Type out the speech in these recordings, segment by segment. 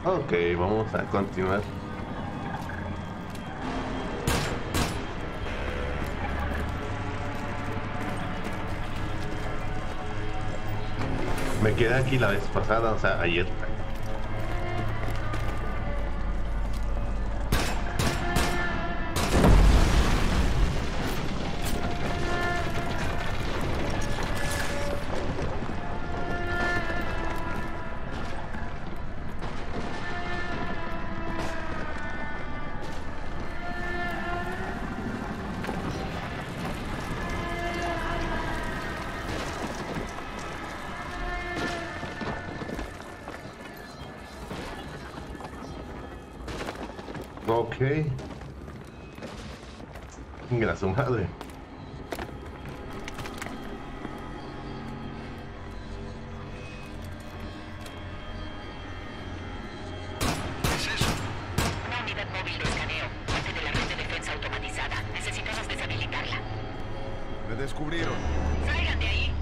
Ok, vamos a continuar. Me quedé aquí la vez pasada, o sea, ayer. Ok. Venga, su madre. ¿Qué es eso? Una unidad móvil de escaneo, parte de la red de defensa automatizada. Necesitamos deshabilitarla. Me descubrieron. ¡Salgan de ahí!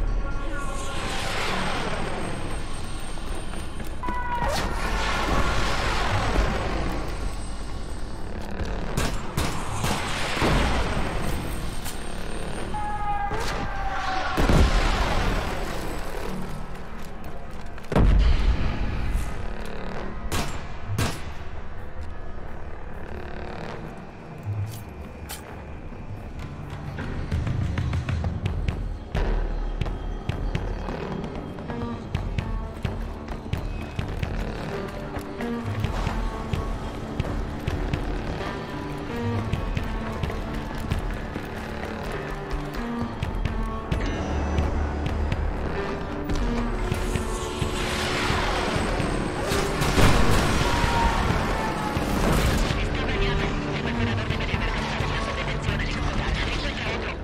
Está dañado. El perforador debería haber causado una sobretensión al explotar. Encuentra otro.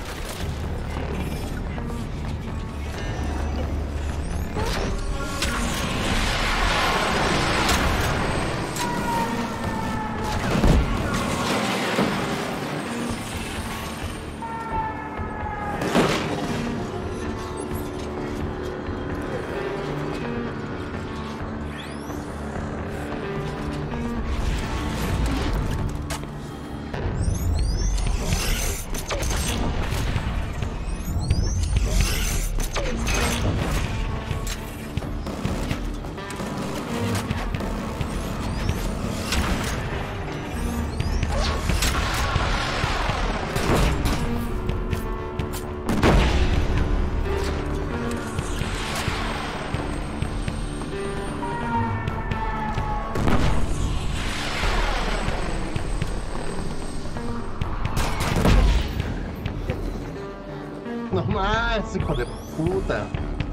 No más, hijo de puta.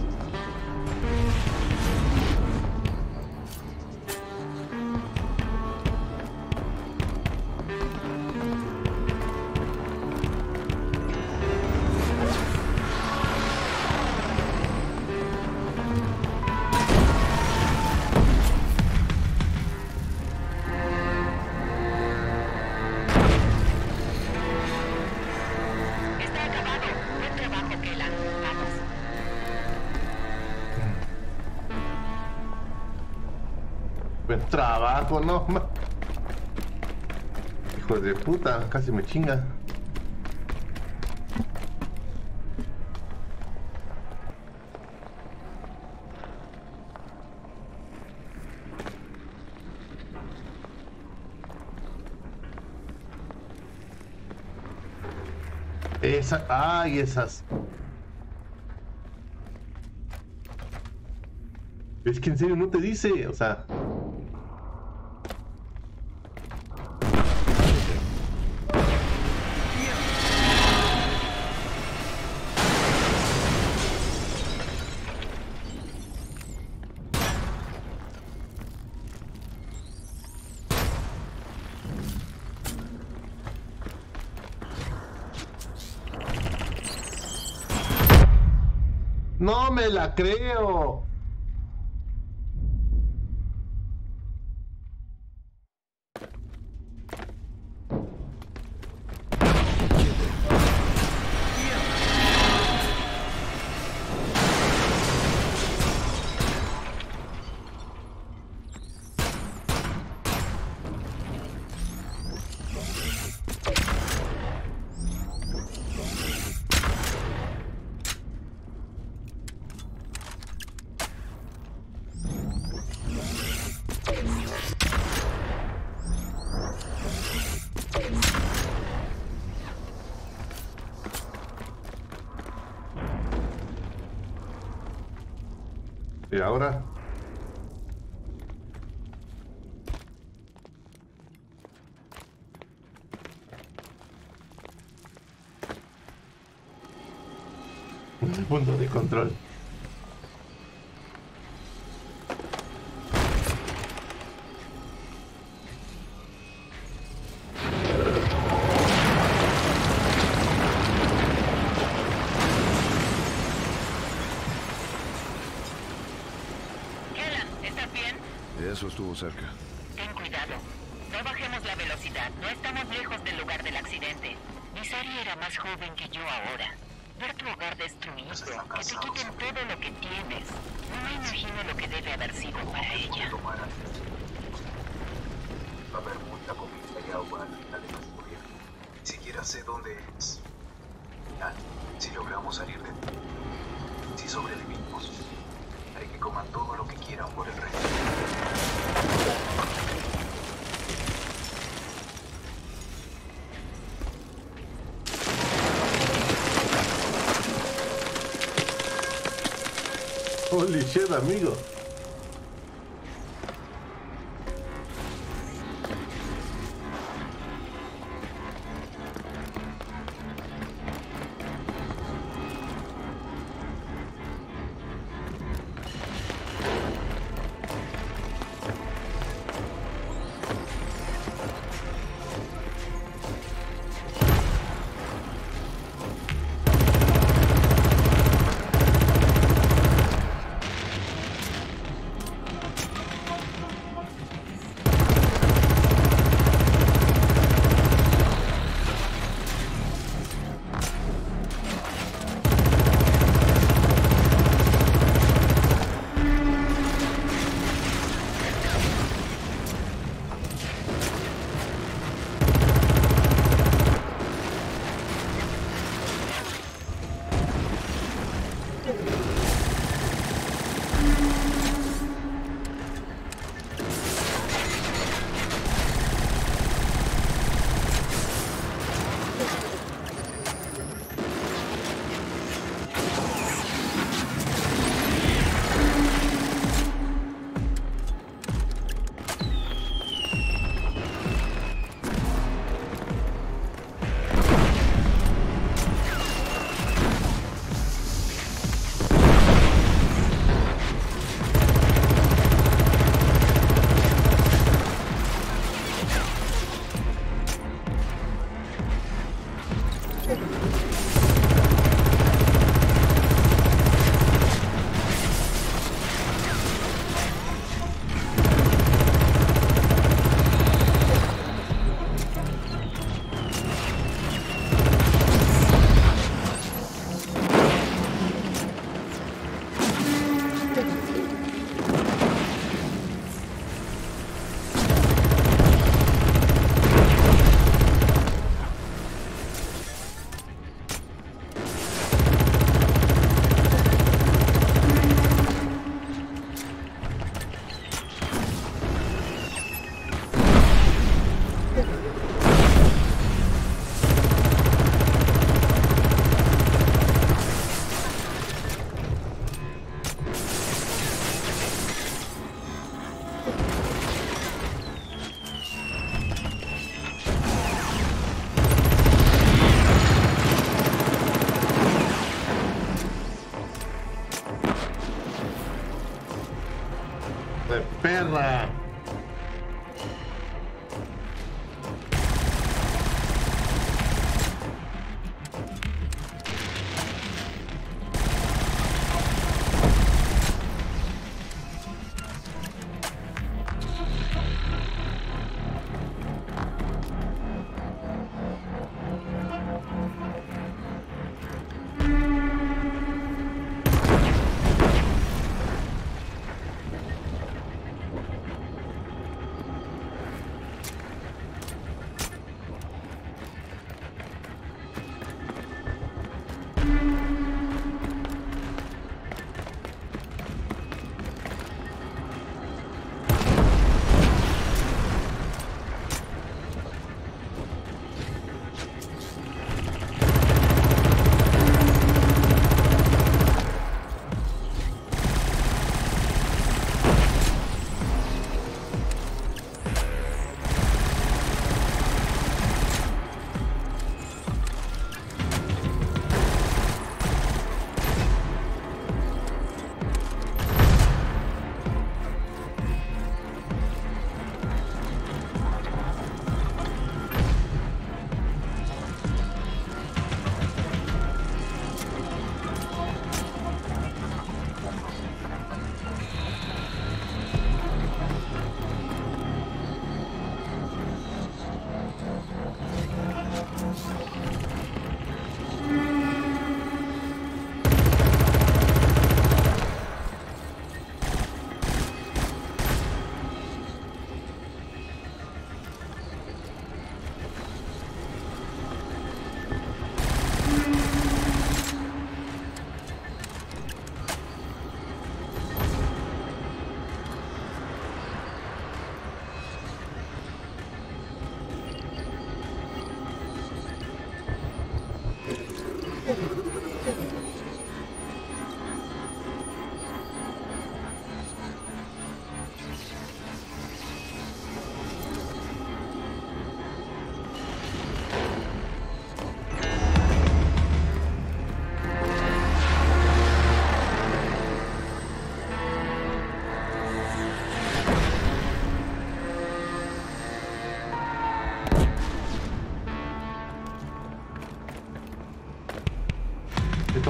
Está acabado. Buen trabajo, Kela. Vamos. Buen trabajo, no ma- Hijo de puta, casi me chinga. Ay, esas. Es que en serio no te dice, o sea. No me la creo. Y ahora. Punto de control. Eso estuvo cerca. Ten cuidado. No bajemos la velocidad. No estamos lejos del lugar del accidente. Misari era más joven que yo ahora. Ver tu hogar destruido, que te quiten todo lo que tienes. No me imagino lo que debe haber sido para ella. Va a haber mucha comida y agua al final de nuestro viaje. Ni siquiera sé dónde es. Final, si logramos salir de aquí, si sobrevivimos, hay que comer todo lo que quieran por el resto. Holy shit, amigo. De perra.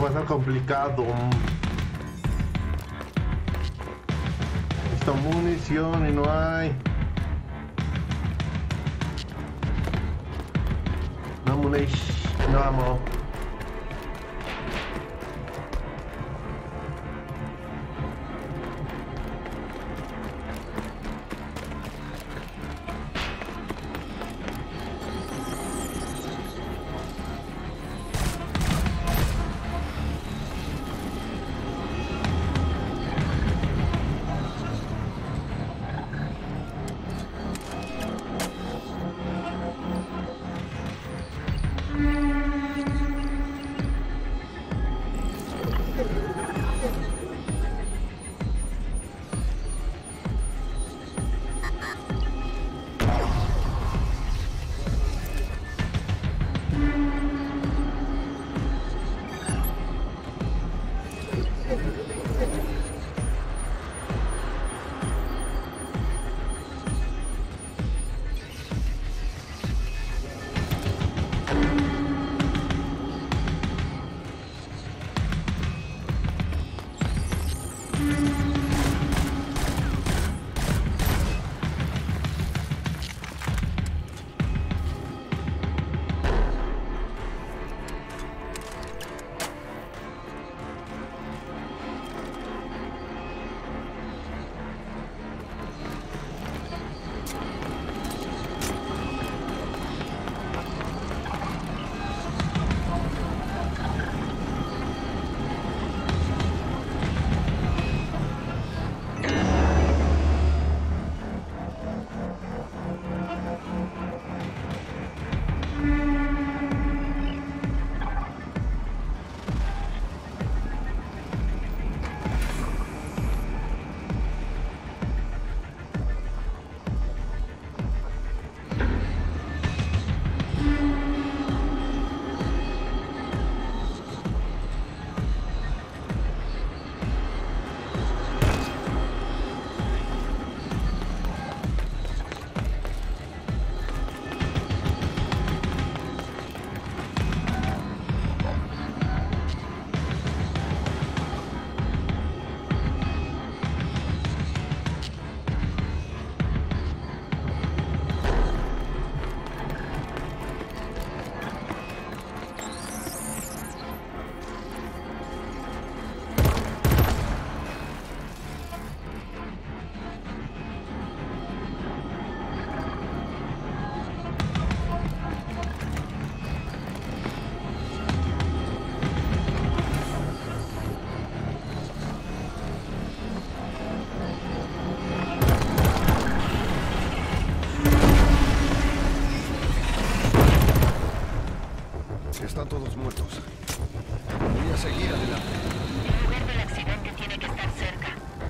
va a estar complicado. Necesito munición y no hay. No munición, no ammo. Están todos muertos. Voy a seguir adelante. El lugar del accidente tiene que estar cerca.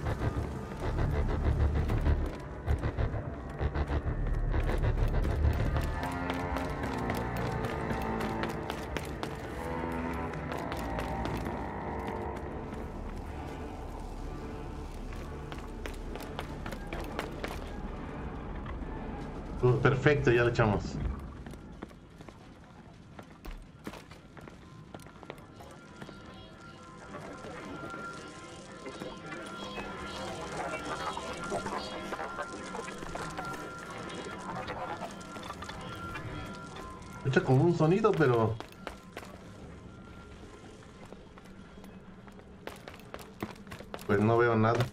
Perfecto, ya le echamos. Escucha como un sonido, pero pues no veo nada.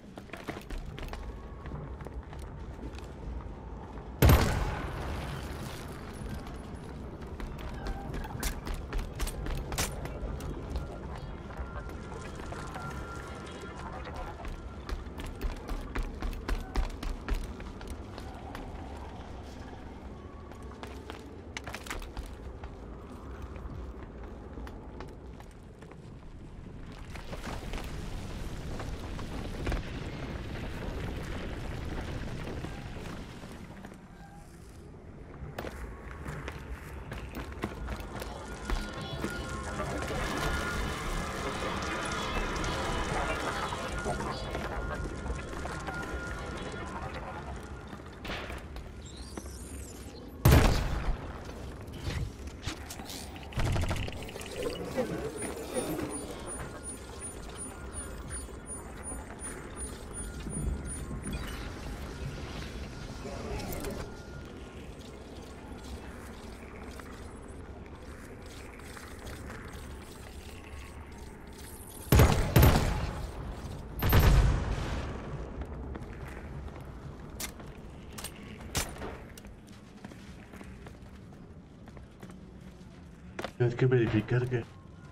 Tienes que verificar que...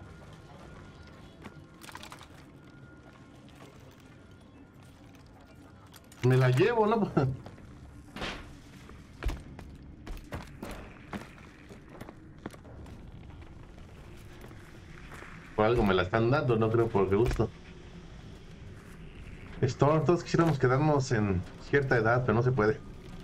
Me la llevo, ¿no? Por algo me la están dando, no creo por gusto. Todos quisiéramos quedarnos en cierta edad, pero no se puede.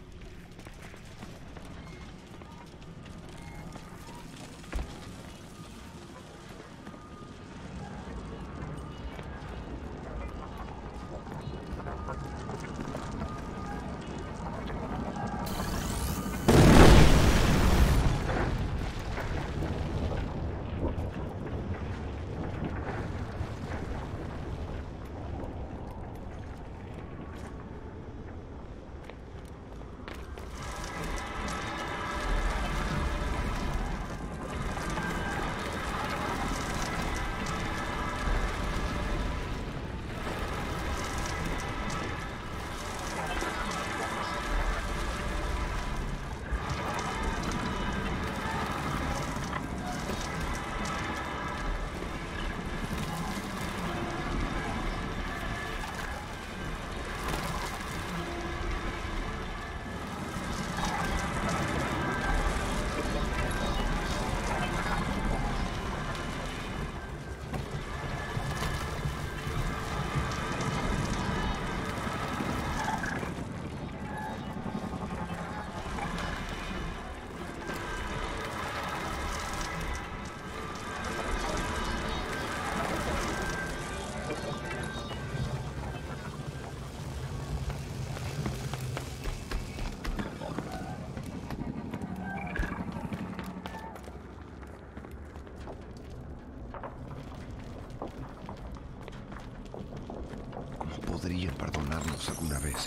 Podrían perdonarnos alguna vez.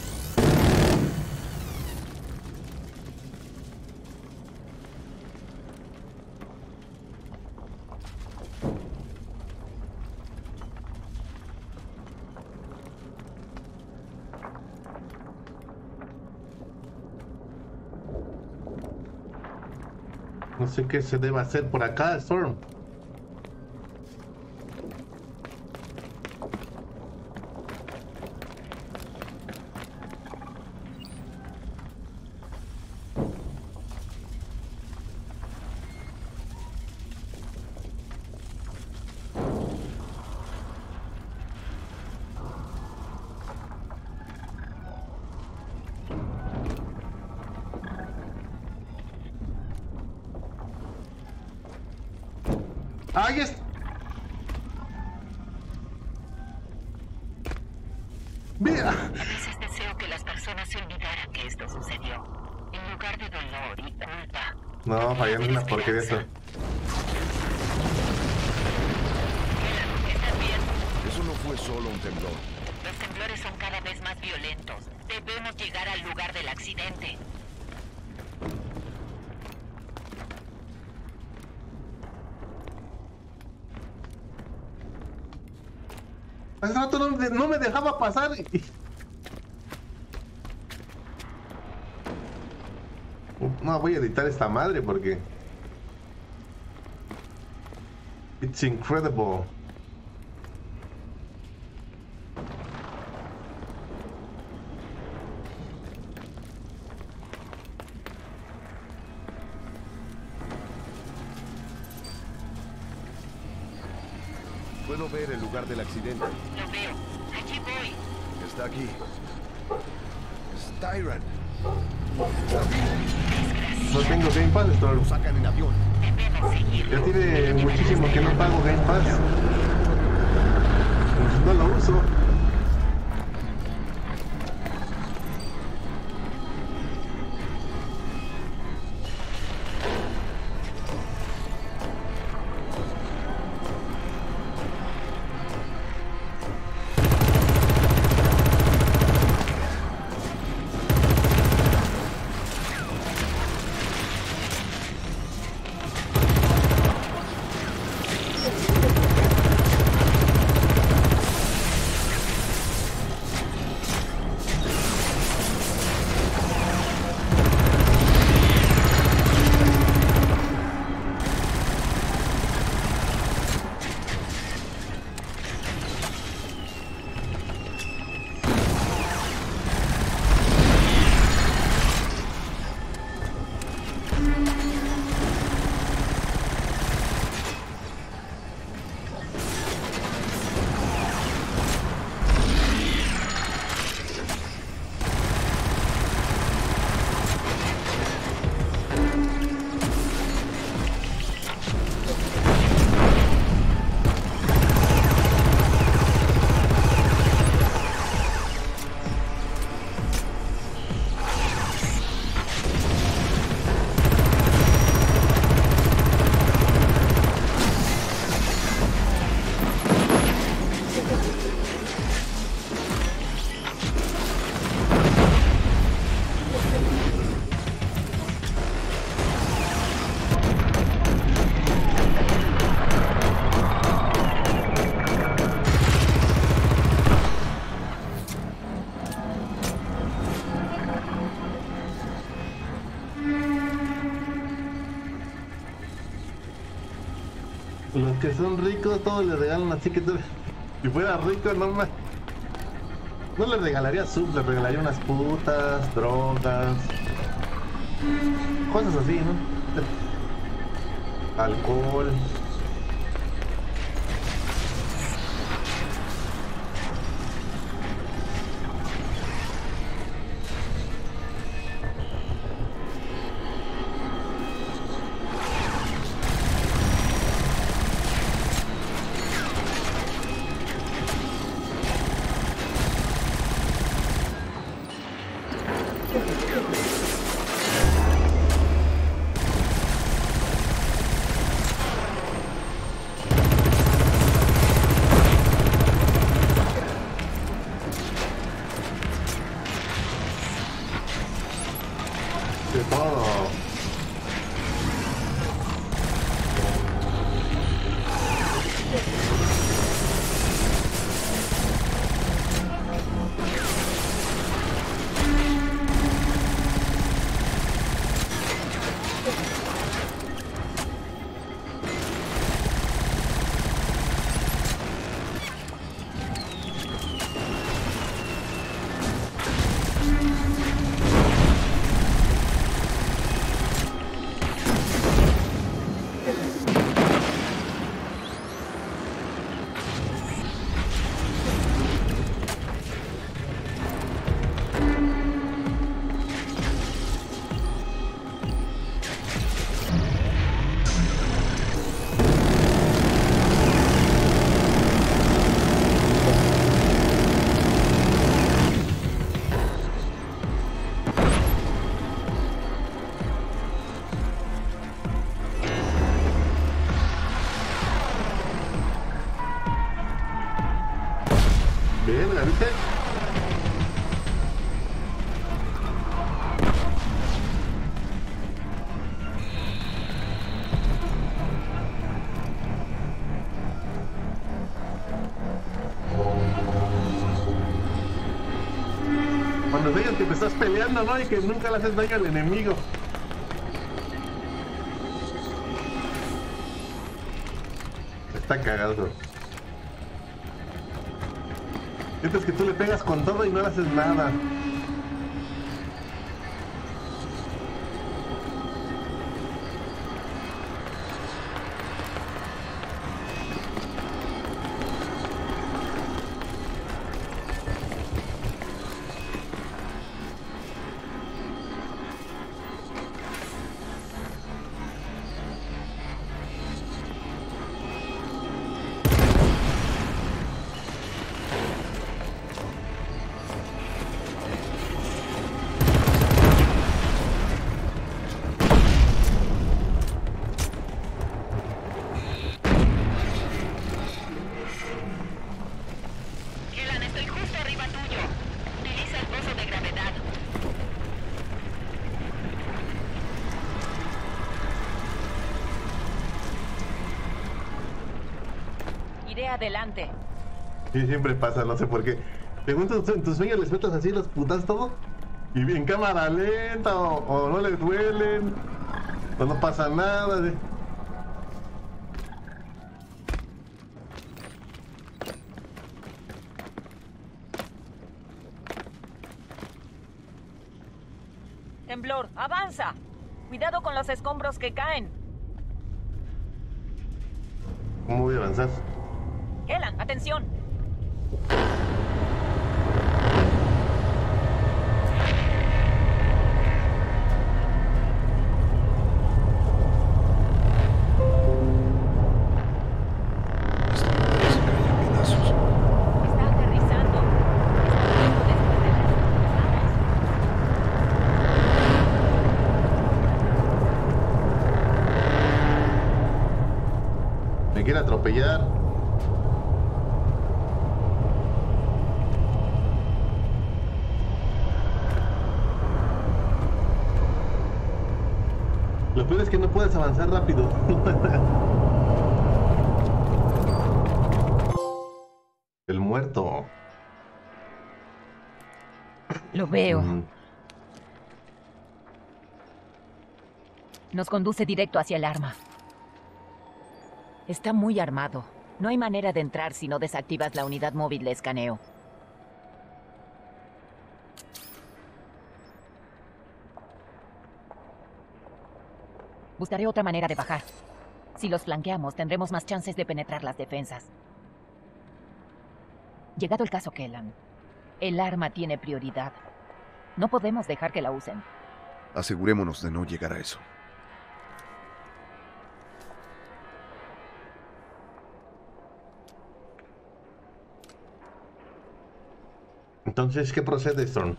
No sé qué se debe hacer por acá, Storm. ¡Ahí está! ¡Mira! A veces deseo que las personas se olvidaran que esto sucedió. En lugar de dolor y culpa. No, fallando una porquería eso. ¿Estás bien? Eso no fue solo un temblor. Los temblores son cada vez más violentos. Debemos llegar al lugar del accidente. Hace rato no me dejaba pasar. No, voy a editar esta madre porque... It's incredible. Puedo ver el lugar del accidente. Lo veo. Allí voy. Está aquí. Es Tyrant. No tengo Game Pass, Lo Storm. sacan en avión. Debemos seguirlo. Ya tiene muchísimo que no pago Game Pass. Pues no lo uso. Los que son ricos todos les regalan, así que tú, si fuera rico no le regalaría sub, le regalaría unas putas, drogas, cosas así, ¿no? Alcohol. De todo. Verga, ¿viste? Cuando veas que te estás peleando, ¿no? Y que nunca le haces daño al enemigo. Está cagado. Sientes que tú le pegas con todo y no le haces nada. Adelante. Sí, siempre pasa, no sé por qué. Según en tus sueños les metas así los putas todo y en cámara lenta o no les duelen o no pasa nada. Temblor, avanza. Cuidado con los escombros que caen. ¿Cómo voy a avanzar? Kellan, atención. Me quiere atropellar. Lo peor es que no puedes avanzar rápido. El muerto. Lo veo. Nos conduce directo hacia el arma. Está muy armado. No hay manera de entrar si no desactivas la unidad móvil de escaneo. Buscaré otra manera de bajar. Si los flanqueamos, tendremos más chances de penetrar las defensas. Llegado el caso, Kellan, el arma tiene prioridad. No podemos dejar que la usen. Asegurémonos de no llegar a eso. Entonces, ¿qué procede, Storm?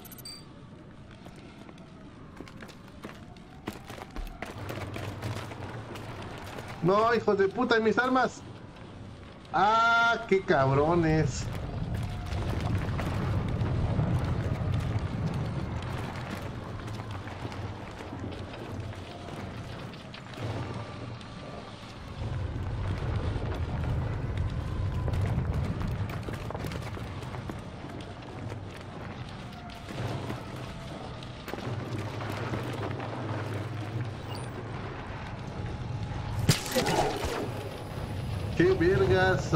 No, hijos de puta, ¿y mis armas? ¡Ah, qué cabrones! ¡Qué vergas!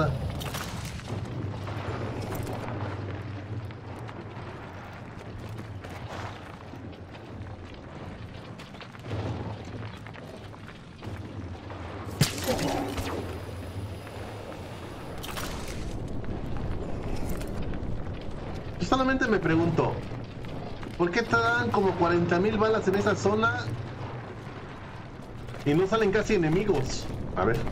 Yo solamente me pregunto, ¿por qué te dan como 40,000 balas en esa zona y no salen casi enemigos? A ver.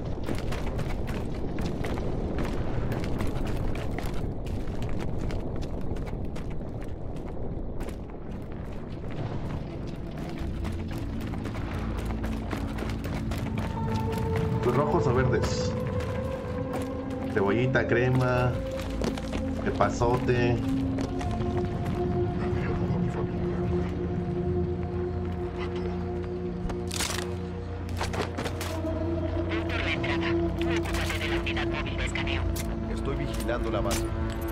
¿Rojos o verdes? Cebollita, crema, epazote. Por la entrada. Tú ocúpate de la unidad móvil de escaneo. Estoy vigilando la base.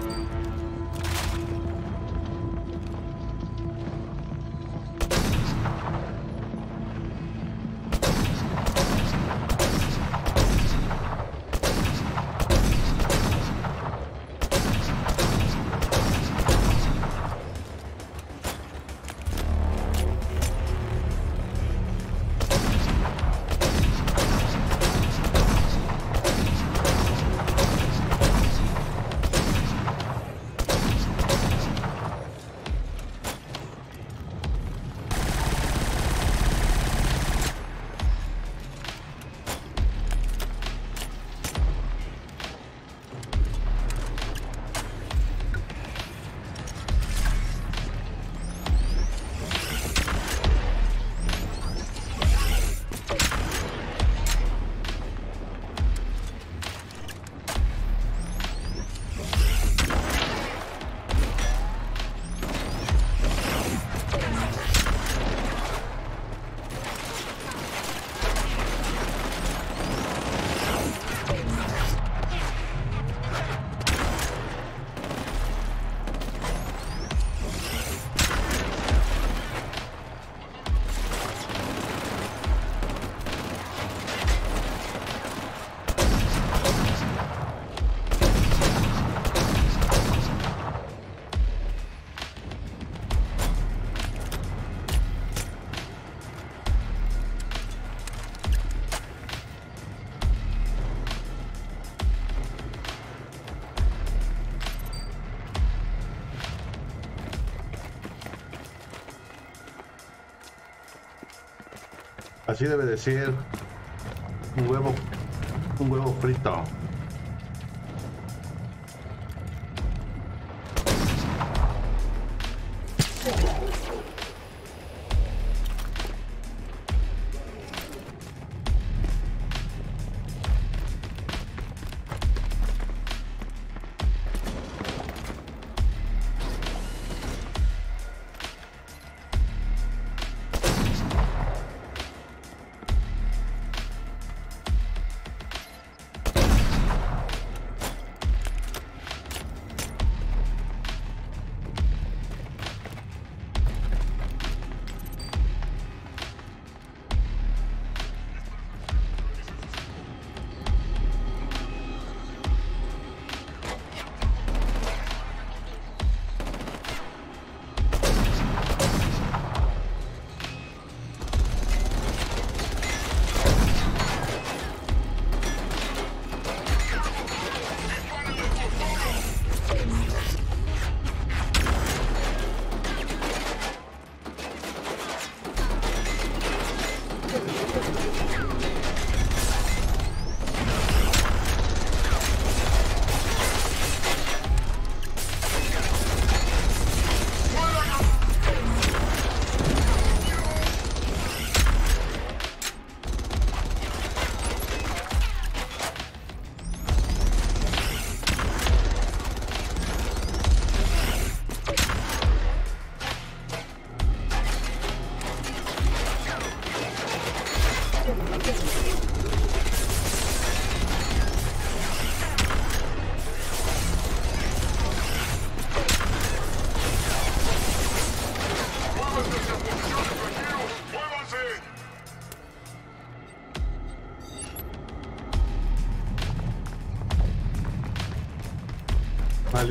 Así debe de ser. Un huevo frito.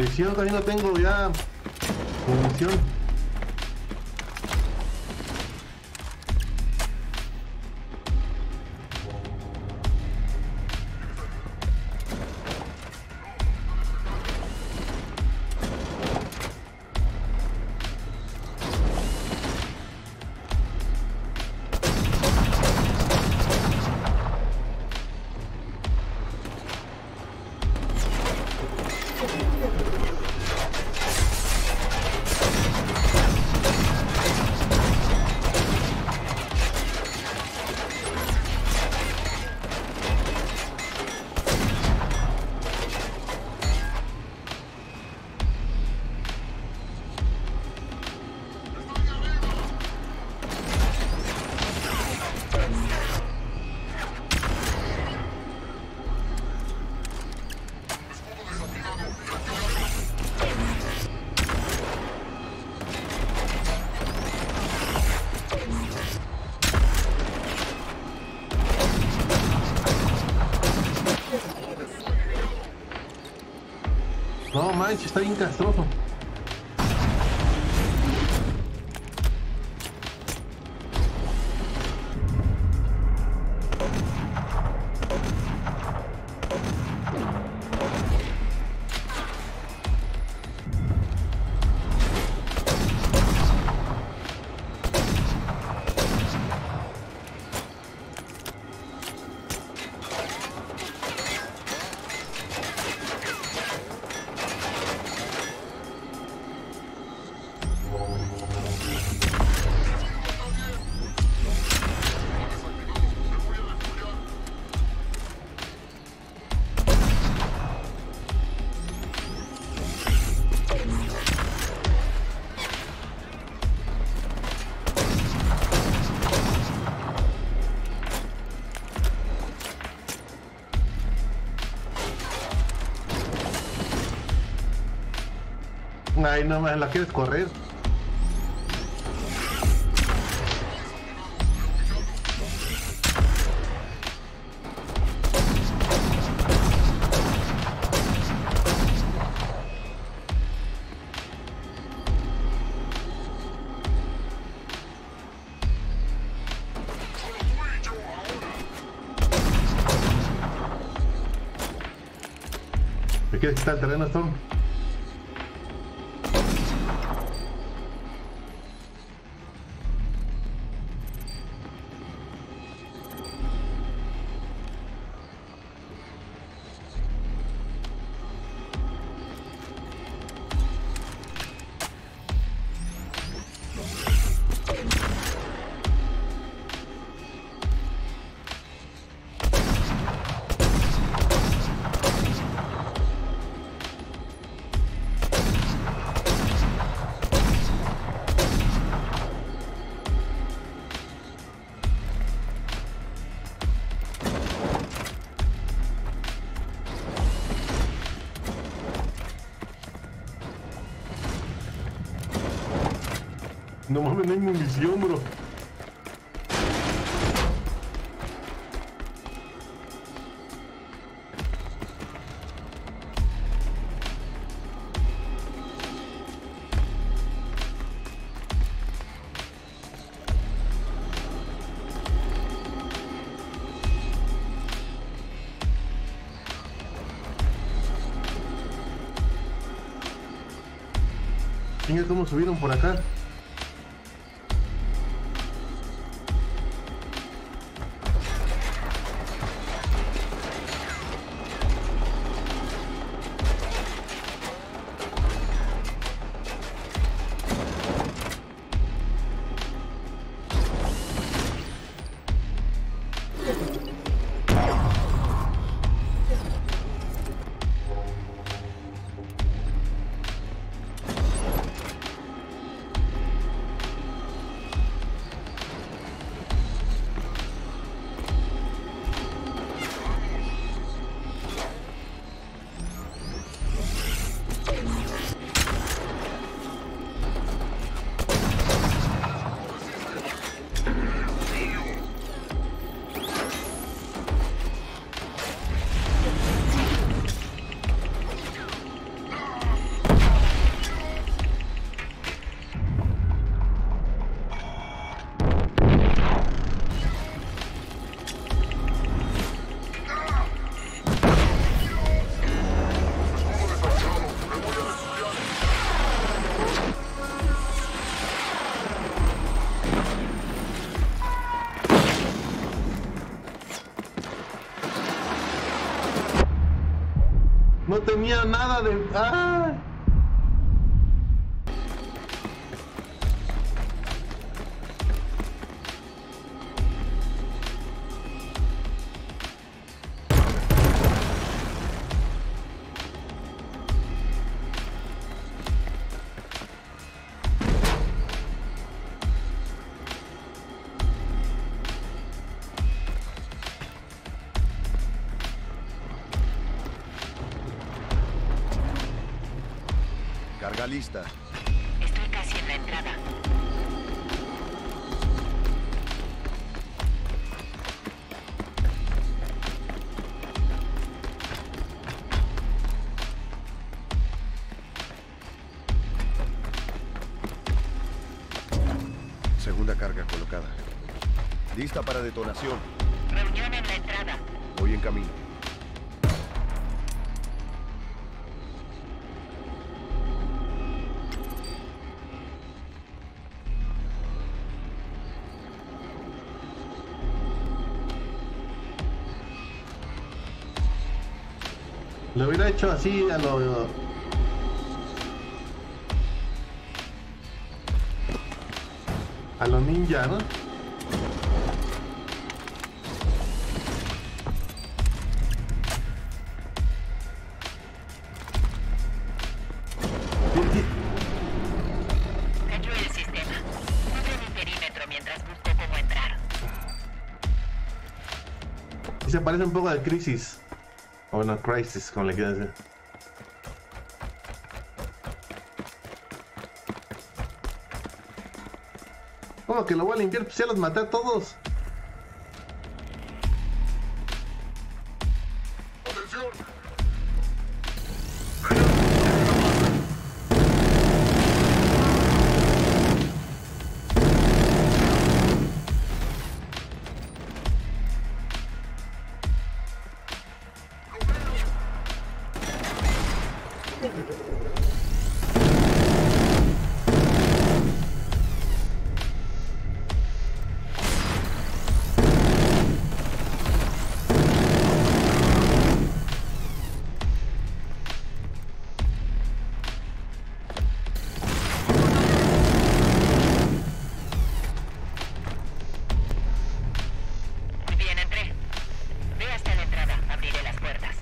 Munición, también no tengo ya munición. No manches, está bien castroso. Ay, no me la quieres correr. ¿Me quieres quitar el terreno, Storm? No mames, no hay munición, bro. Chinga, ¿cómo subieron por acá? No tenía nada de... ¡Ah! Carga lista. Estoy casi en la entrada. Segunda carga colocada. Lista para detonación. Reunión en la entrada. Voy en camino. Lo hubiera hecho así a lo... a lo ninja, ¿no? Cayó el sistema. Cubre mi perímetro mientras busco cómo entrar. Y se parece un poco al Crisis. O bueno, Crisis, como le quieras decir. ¿Cómo que lo voy a limpiar? Pues ya los maté a todos. Muy bien, entré. Ve hasta la entrada. Abriré las puertas.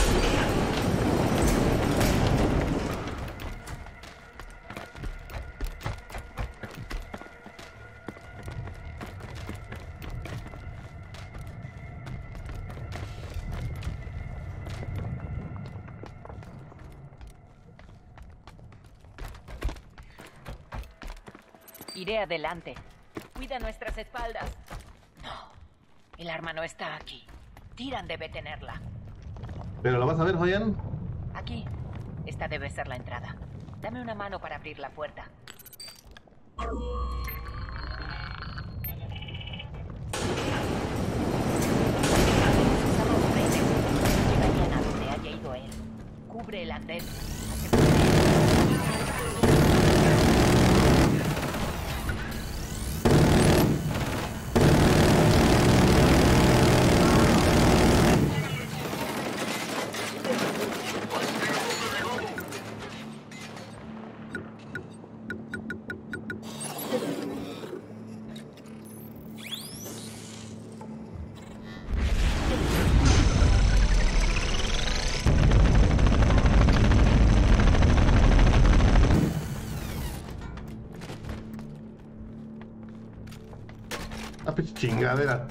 Iré adelante. Cuida nuestras espaldas. No. El arma no está aquí. Tyran debe tenerla. ¿Pero lo vas a ver, Fabián? Aquí. Esta debe ser la entrada. Dame una mano para abrir la puerta. Usamos trenes. Llegarían a donde haya ido él. Cubre el andén. Ah, pinche chingadera.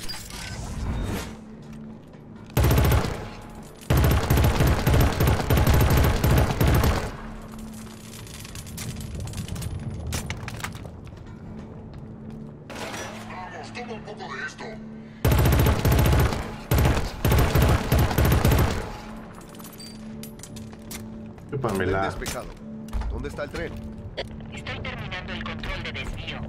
Vamos, toma un poco de esto. Tren Chúpamela. despejado. ¿Dónde está el tren? Estoy terminando el control de desvío.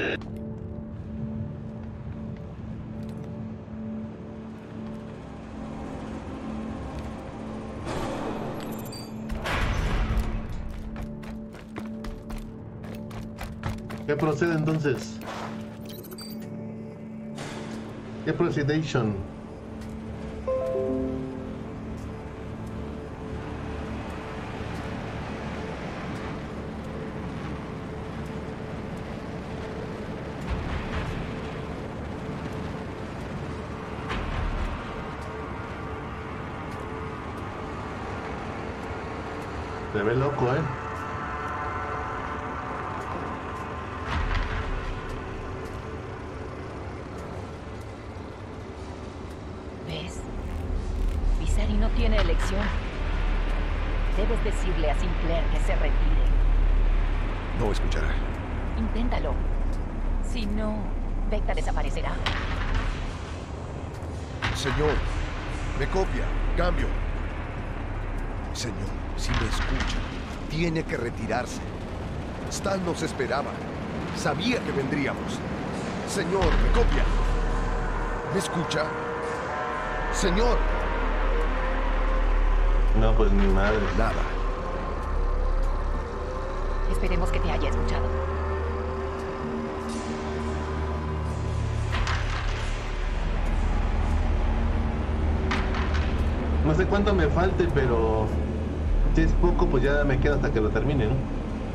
¿Qué procede entonces? ¿Qué procedation? Se ve loco, ¿eh? ¿Ves? Visari no tiene elección. Debes decirle a Sinclair que se retire. No escuchará. Inténtalo. Si no, Vecta desaparecerá. Señor, me copia. Cambio. Señor, si me escucha, tiene que retirarse. Stan nos esperaba. Sabía que vendríamos. Señor, me copia. ¿Me escucha? Señor. No, pues mi madre. Nada. Esperemos que te haya escuchado. No sé cuánto me falte, pero si es poco, pues ya me quedo hasta que lo termine, ¿no?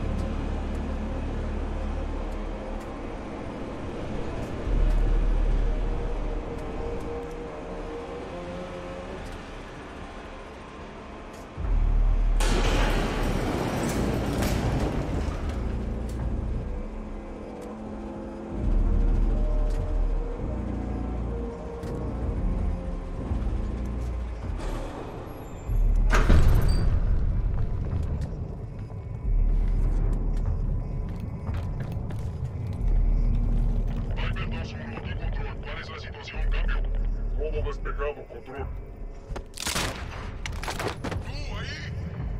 Todo despejado, control. ¡Tú ahí!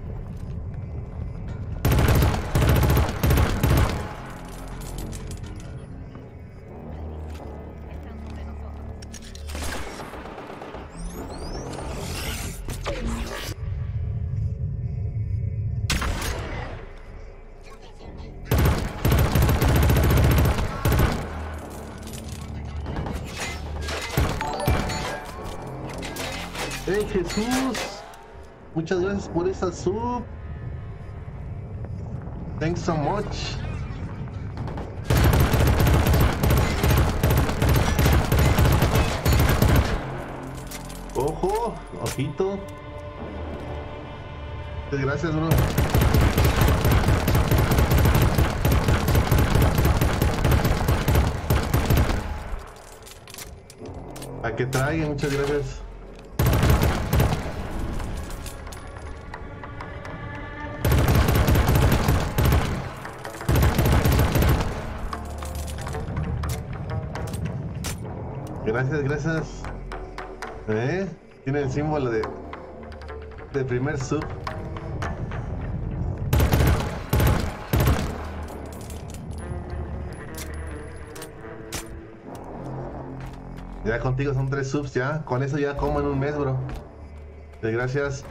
¡Hey, Jesús! Muchas gracias por esa sub. Thanks so much. Ojo, ojito. Muchas gracias, bro. A que traigan, muchas gracias. Gracias, gracias. Tiene el símbolo de primer sub. Ya contigo son 3 subs ya. Con eso ya como en un mes, bro. Gracias.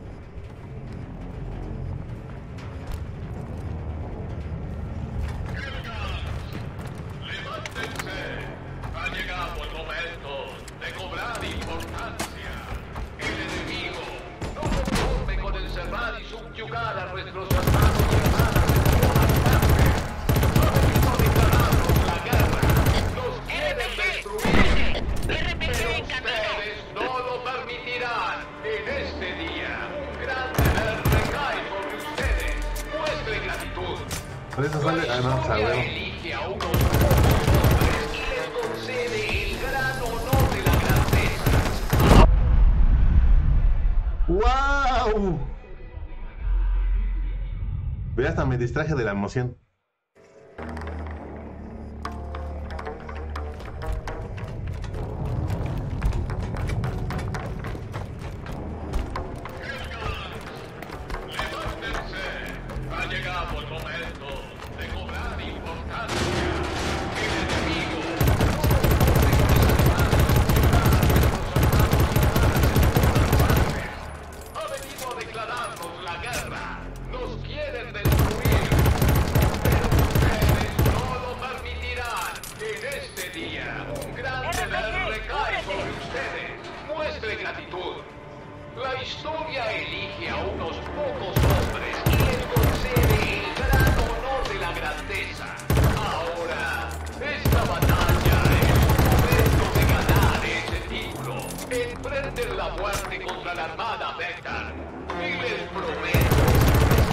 Por eso sale. Ah, no, sabe. Elige a unos hombres y les concede el gran honor de la grandeza. ¡Wow! Ve, hasta me distraje de la emoción. La historia elige a unos pocos hombres y les concede el gran honor de la grandeza. Ahora, esta batalla es un momento de ganar ese título. Enfrenten la muerte contra la Armada Vector. Y les prometo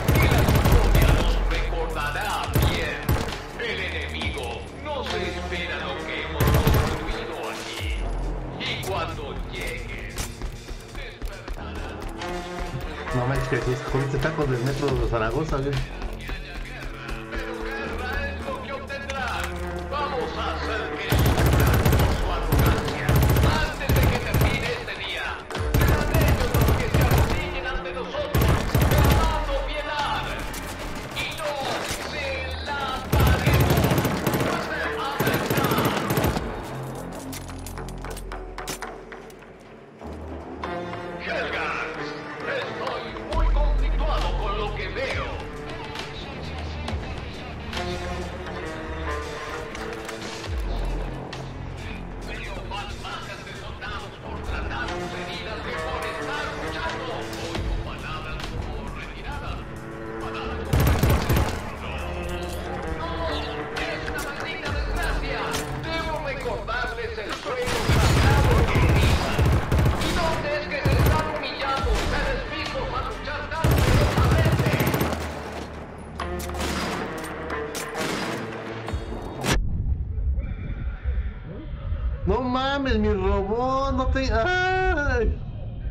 espera lo que hemos construido aquí. Y cuando llegues, despertarás. No manches, Jesús, comiste tacos del metro de Zaragoza, güey. Pero guerra es lo que obtendrán. Vamos a hacer que sufran por su arrogancia. Antes de que termine este día, serán ellos los que se arrodillen ante nosotros, clamando piedad. Y no se la daremos. Helgans, estoy muy conflictuado con lo que veo. Veo más bajas de soldados por tratados, heridas que por estar luchando. Oigo palabras como retirada. Palabras como no, esta maldita desgracia. Debo recordarles el sueño sagrado que vivan. ¿Y dónde es que se están humillando ustedes mismos a luchar tan ferozmente? No mames, mi robot, no te... ¡Ay!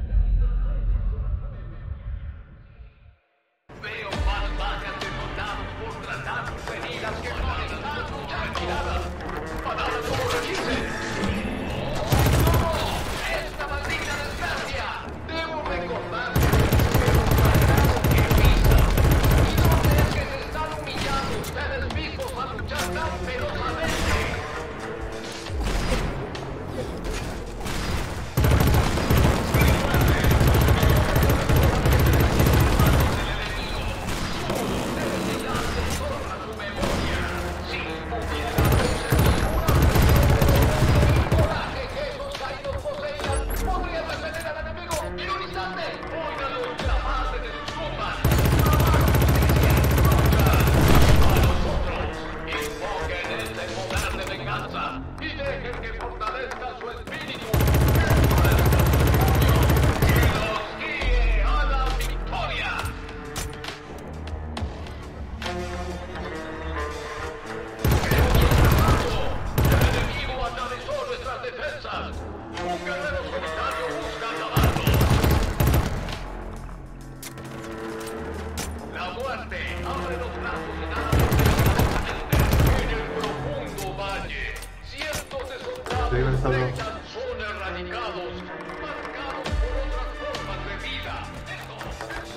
Veo más bajas de soldados por tratados, heridas que por estar luchando. Retirada. Palabras como requisen. ¡No! ¡Esta maldita desgracia! Debo recordarles el suelo sagrado que pisan. ¿Y dónde es que se están humillando ustedes mismos a luchar tan ferozmente? Y dejen que fortalezca su espíritu, que endurezca su puño y los guíe a la victoria. El enemigo atravesó nuestras defensas. Un guerrero solitario busca acabarlo. La muerte abre los brazos y nada en el profundo valle. Cientos de soldados dejan son erradicados, marcados por otras formas de vida. Esto es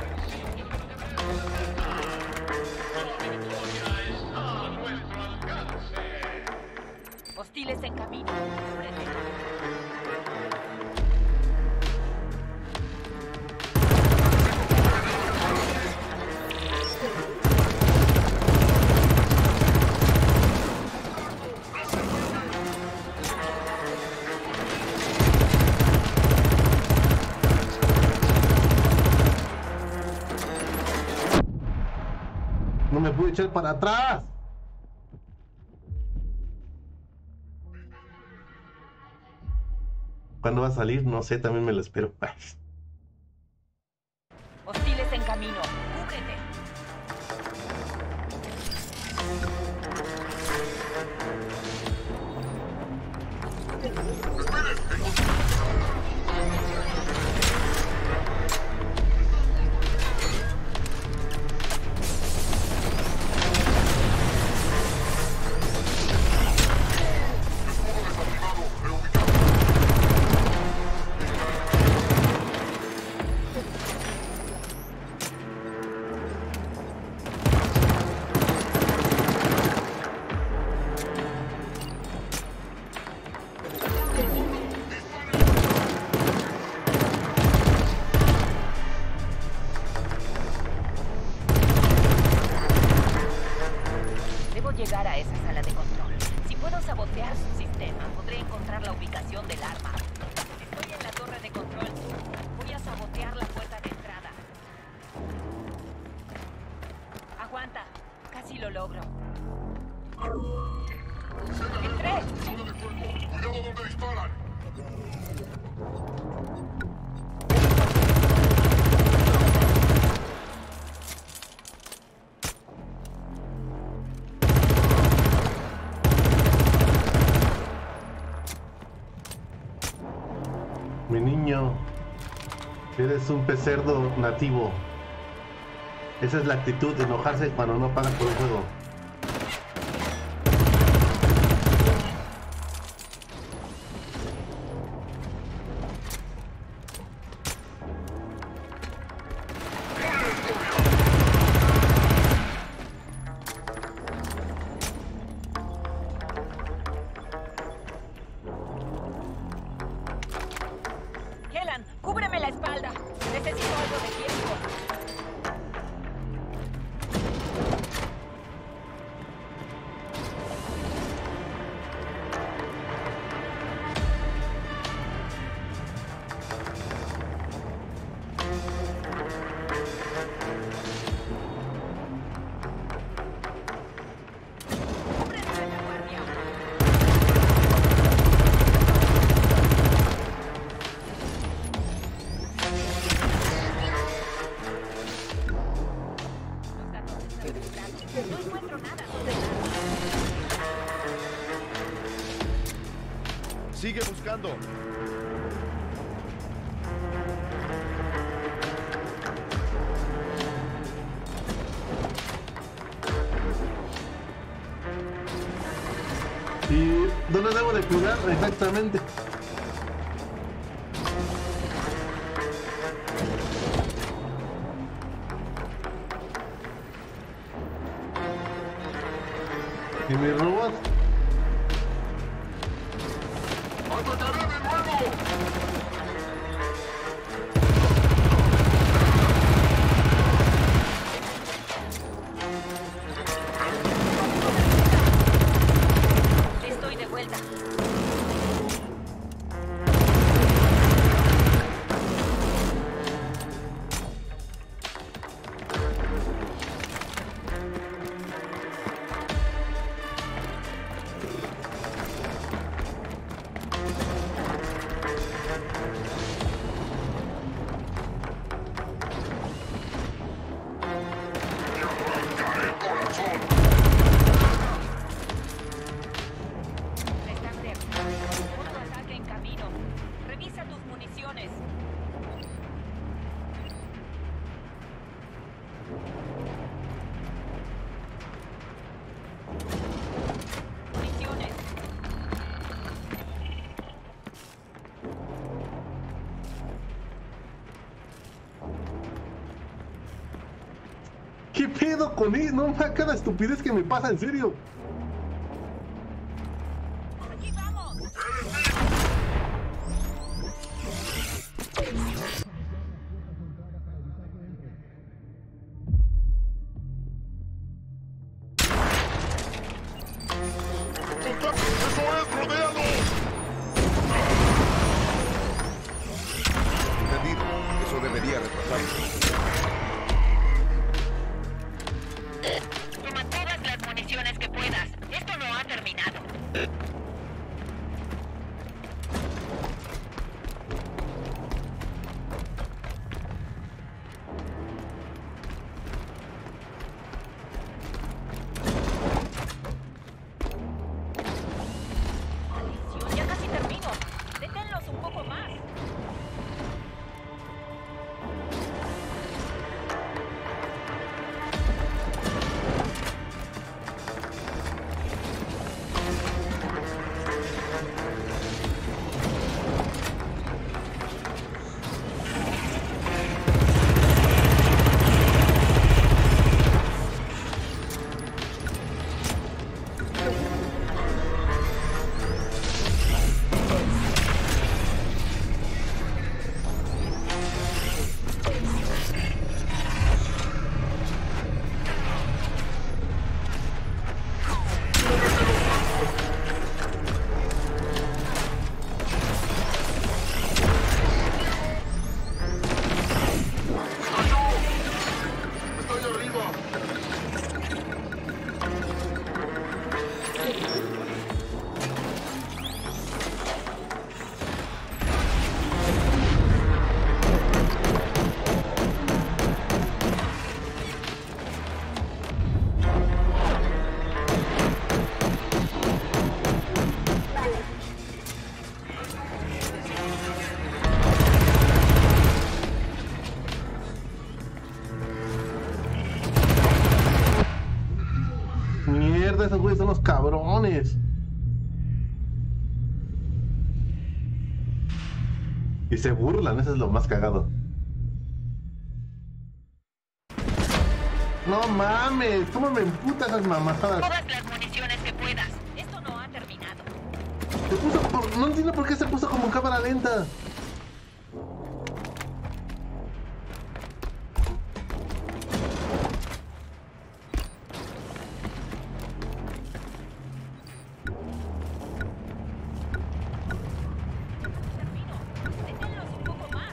la victoria está a nuestro alcance. Hostiles en camino. Cúbrete. No me pude echar para atrás. ¿Cuándo va a salir? No sé, también me lo espero. Ay. Hostiles en camino. Cúbrete. Llegar a esa sala de control. Si puedo sabotear su sistema, podré encontrar la ubicación del arma. Estoy en la torre de control. Voy a sabotear la puerta de entrada. Aguanta. Casi lo logro. ¡Entré! ¡Cuidado donde disparan! niño. Eres un pez cerdo nativo. Esa es la actitud de enojarse cuando no pagas por un juego. Kellan, cúbreme la espalda. Necesito algo de tiempo. Cúbreme de la guardia. No encuentro nada. Sigue buscando. ¿Y dónde debo de cuidar exactamente? ¿Y mi robot? ¡Atacaré de nuevo! Estoy de vuelta. Están cerca. Otro ataque en camino. Revisa tus municiones. Municiones. ¿Qué pedo con eso? No, cada estupidez que me pasa, en serio. ¡Aquí vamos! ¡Eso es! ¡Rodéalo! Entendido. Eso debería retrasarse. Toma todas las municiones que puedas. Esto no ha terminado. Maldición, ya casi termino. Deténlos un poco más. esos güeyes son los cabrones. Y se burlan, eso es lo más cagado. No mames, ¿cómo me emputa esas mamadas? Todas las municiones que puedas. Esto no ha terminado. Se puso no entiendo por qué se puso como en cámara lenta. Deténlos un poco más.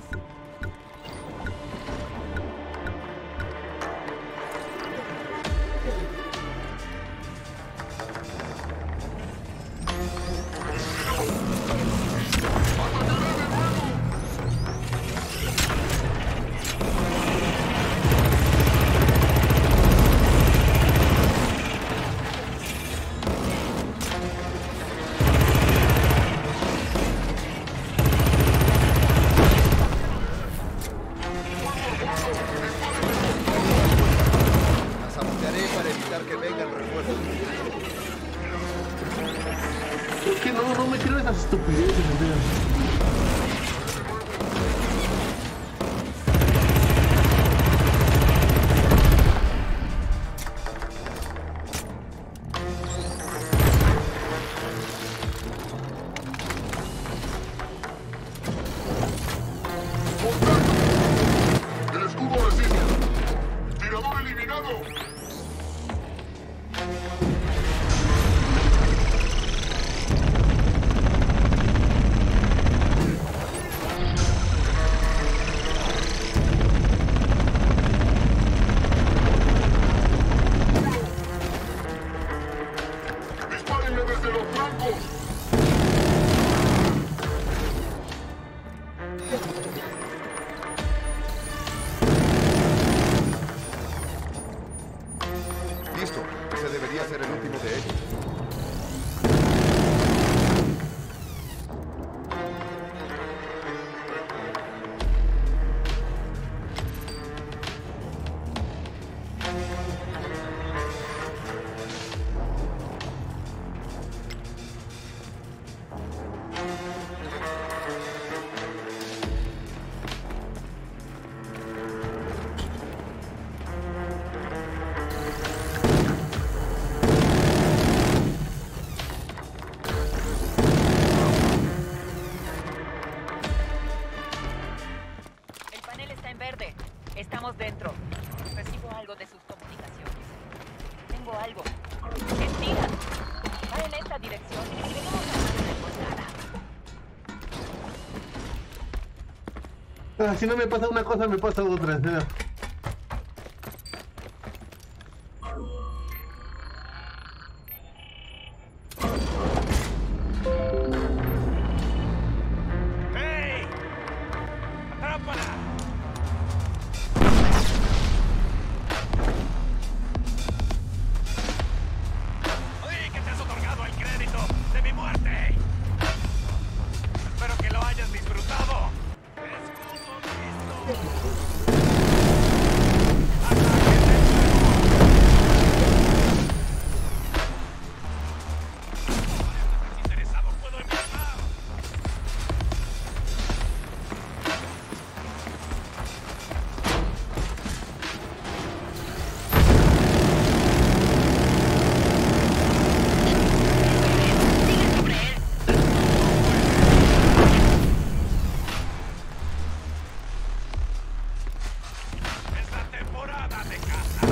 Las sabotearé para evitar que vengan refuerzos. Es que no me quiero esas estupideces, en serio. ¡El escudo resiste! ¡Tirador eliminado! ¡Dispárenme desde los flancos! Listo. Ese debería ser el último de ellos. El panel está en verde. Estamos dentro. Recibo algo de sus comunicaciones. Tengo algo. Mentira. Va en esta dirección y debemos hacer una encontrada. Si no me pasa una cosa, me pasa otra, en serio. ¡Hey! ¡Atrápala! ¡Oye, que te has otorgado el crédito de mi muerte! Espero que lo hayas disfrutado. ¡Escudo listo! ¡Ataque de nuevo! Interesado, puedo empezar. Sigue sobre él. Es la temporada de caza.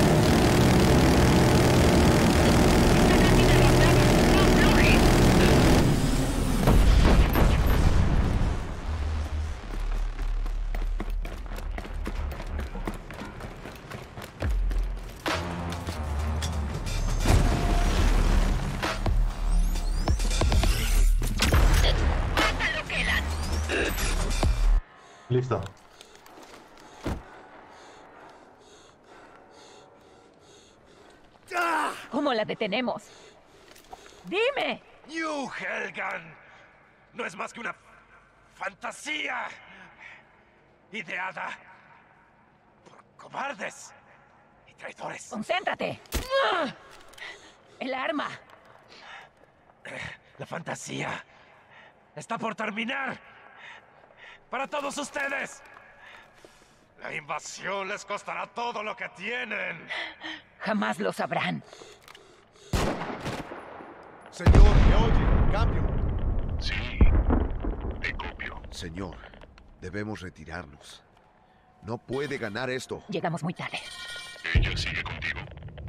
Está casi derrotado. ¡No aflojes! ¡Mátalo, Kellan! Listo. ¿Cómo la detenemos? ¡Dime! New Helgan no es más que una fantasía ideada por cobardes y traidores. ¡Concéntrate! ¡El arma! La fantasía está por terminar. ¡Para todos ustedes! La invasión les costará todo lo que tienen. Jamás lo sabrán. Señor, ¿me oye? Cambio. Sí, te copio. Señor, debemos retirarnos. No puede ganar esto. Llegamos muy tarde. Ella sigue contigo.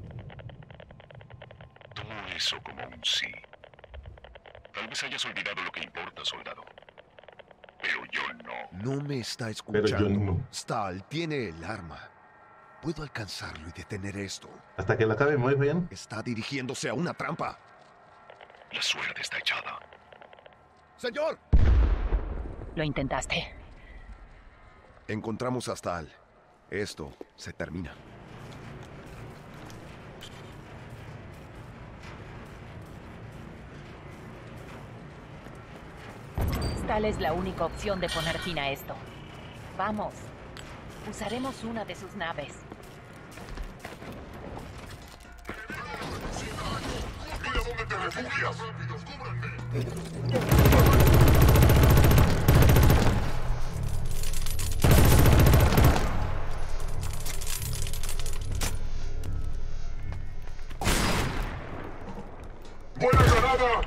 Tomo eso como un sí. Tal vez hayas olvidado lo que importa, soldado. Pero yo no. No me está Pero yo escuchando. no. Stahl tiene el arma. Puedo alcanzarlo y detener esto. Hasta que lo acabe muy bien. Está dirigiéndose a una trampa. La suerte está echada. ¡Señor! Lo intentaste. Encontramos a Stahl. Esto se termina. Tal es la única opción de poner fin a esto. Vamos. Usaremos una de sus naves. ¡Mira dónde te refugias! ¡Rápidos, cúbranme! ¡Buena granada!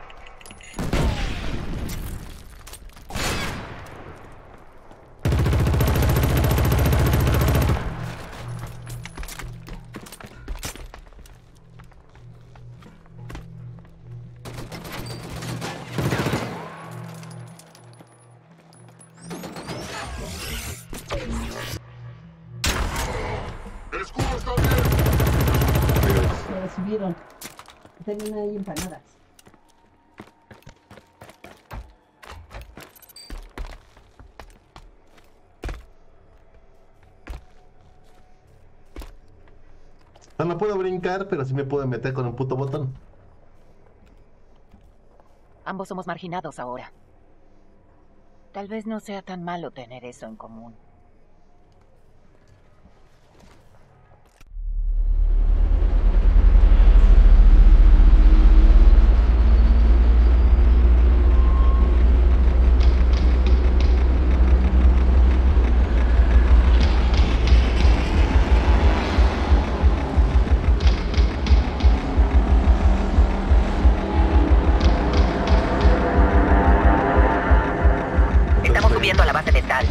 ¡El escudo está bien! Lo recibieron. También hay empanadas. No puedo brincar, pero sí me puedo meter con un puto botón. Ambos somos marginados ahora. Tal vez no sea tan malo tener eso en común. Estamos subiendo a la base de Stahl.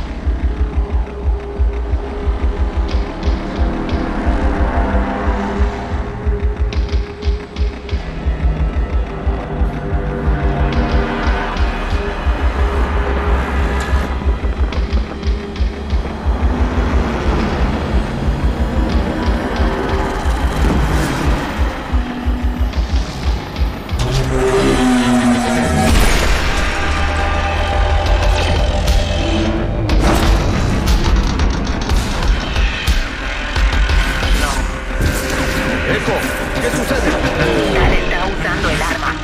¡Echo! ¿Qué sucede? Stahl está usando el arma.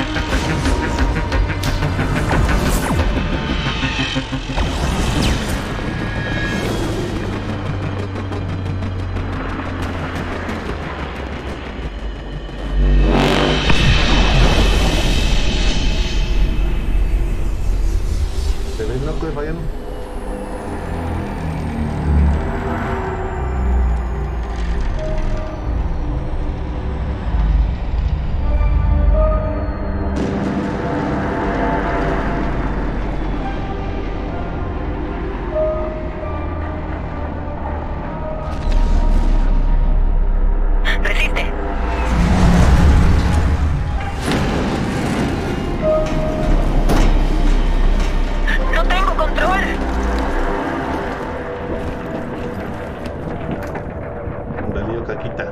¿Te ves loco de Fabián? Resiste. No tengo control. Valió caquita.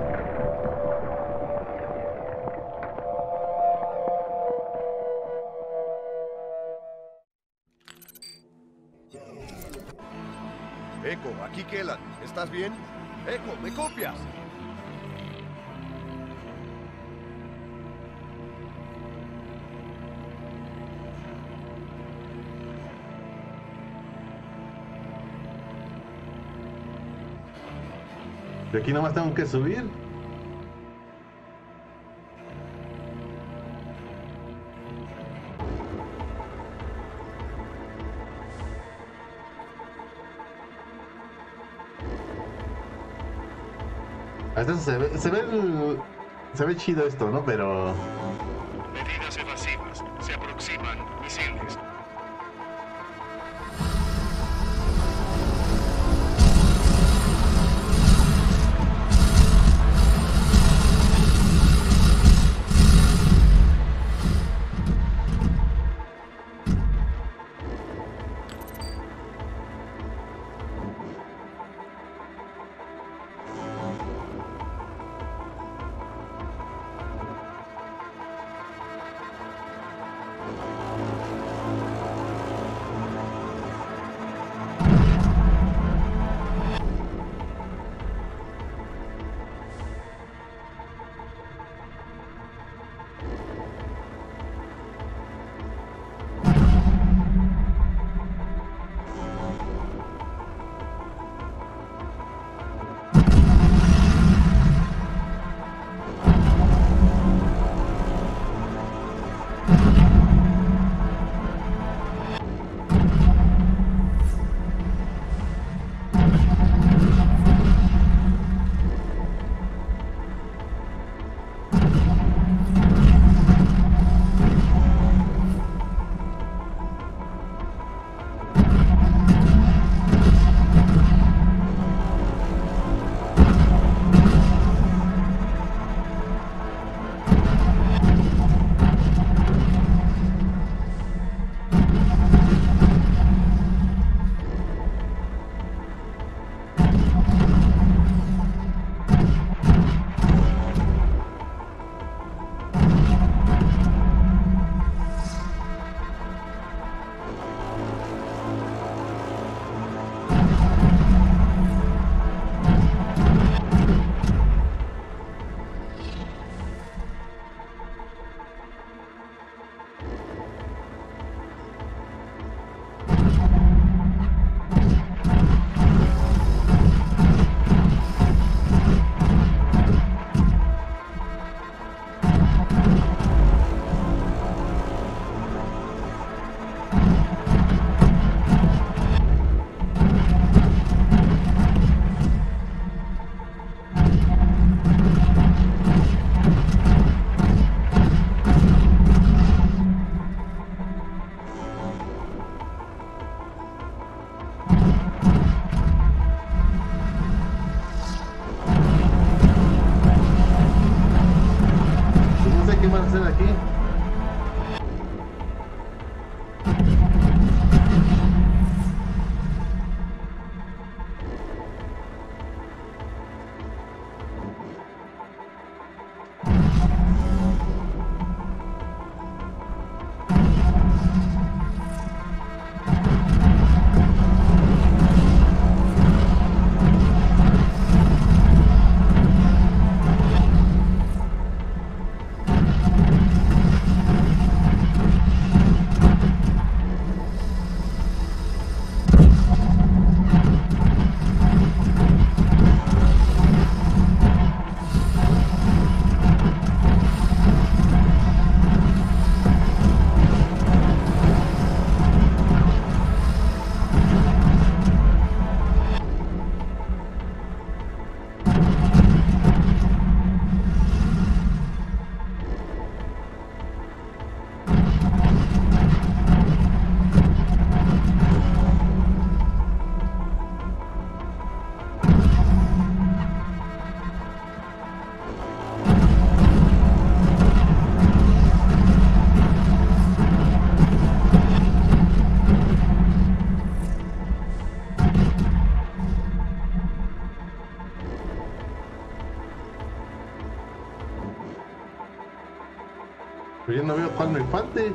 Echo, aquí Kellan. ¿Estás bien? Echo, ¿me copias? De aquí nomás tengo que subir. Entonces se ve chido esto, ¿no? Pero Medidas evasivas. Se aproximan misiles. Pero yo no veo cuál me falte.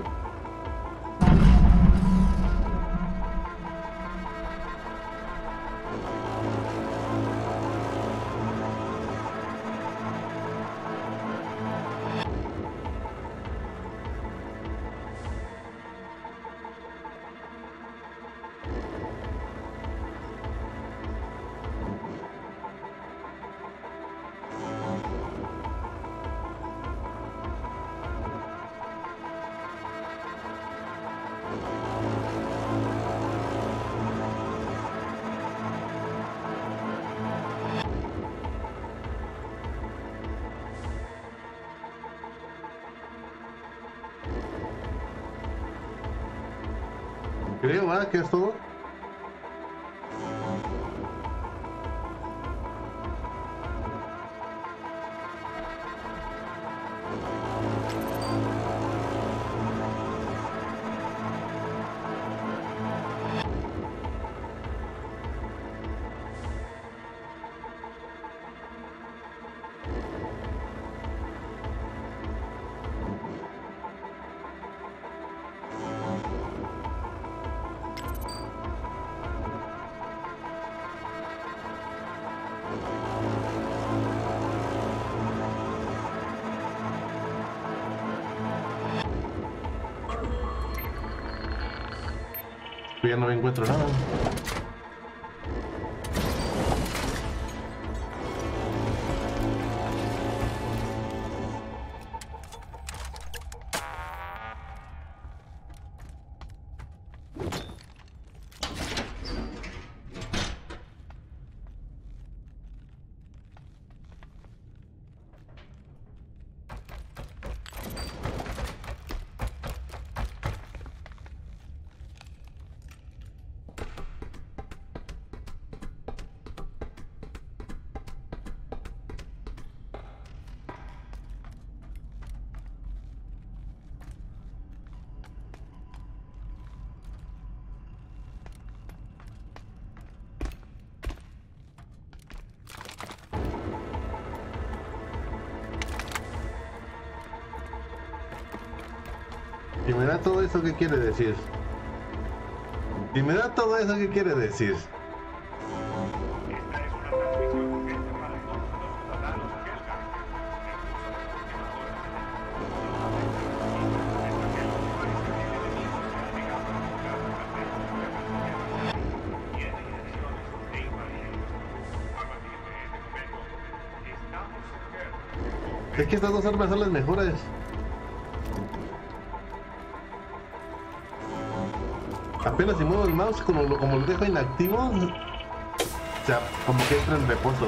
Creo, ¿verdad? Que es todo. Ya no encuentro nada. Si me da todo eso, ¿qué quiere decir? Si me da todo eso, ¿qué quiere decir? Es que estas dos armas son las mejores. Apenas si muevo el mouse, como lo dejo inactivo, o sea, como que entra en reposo.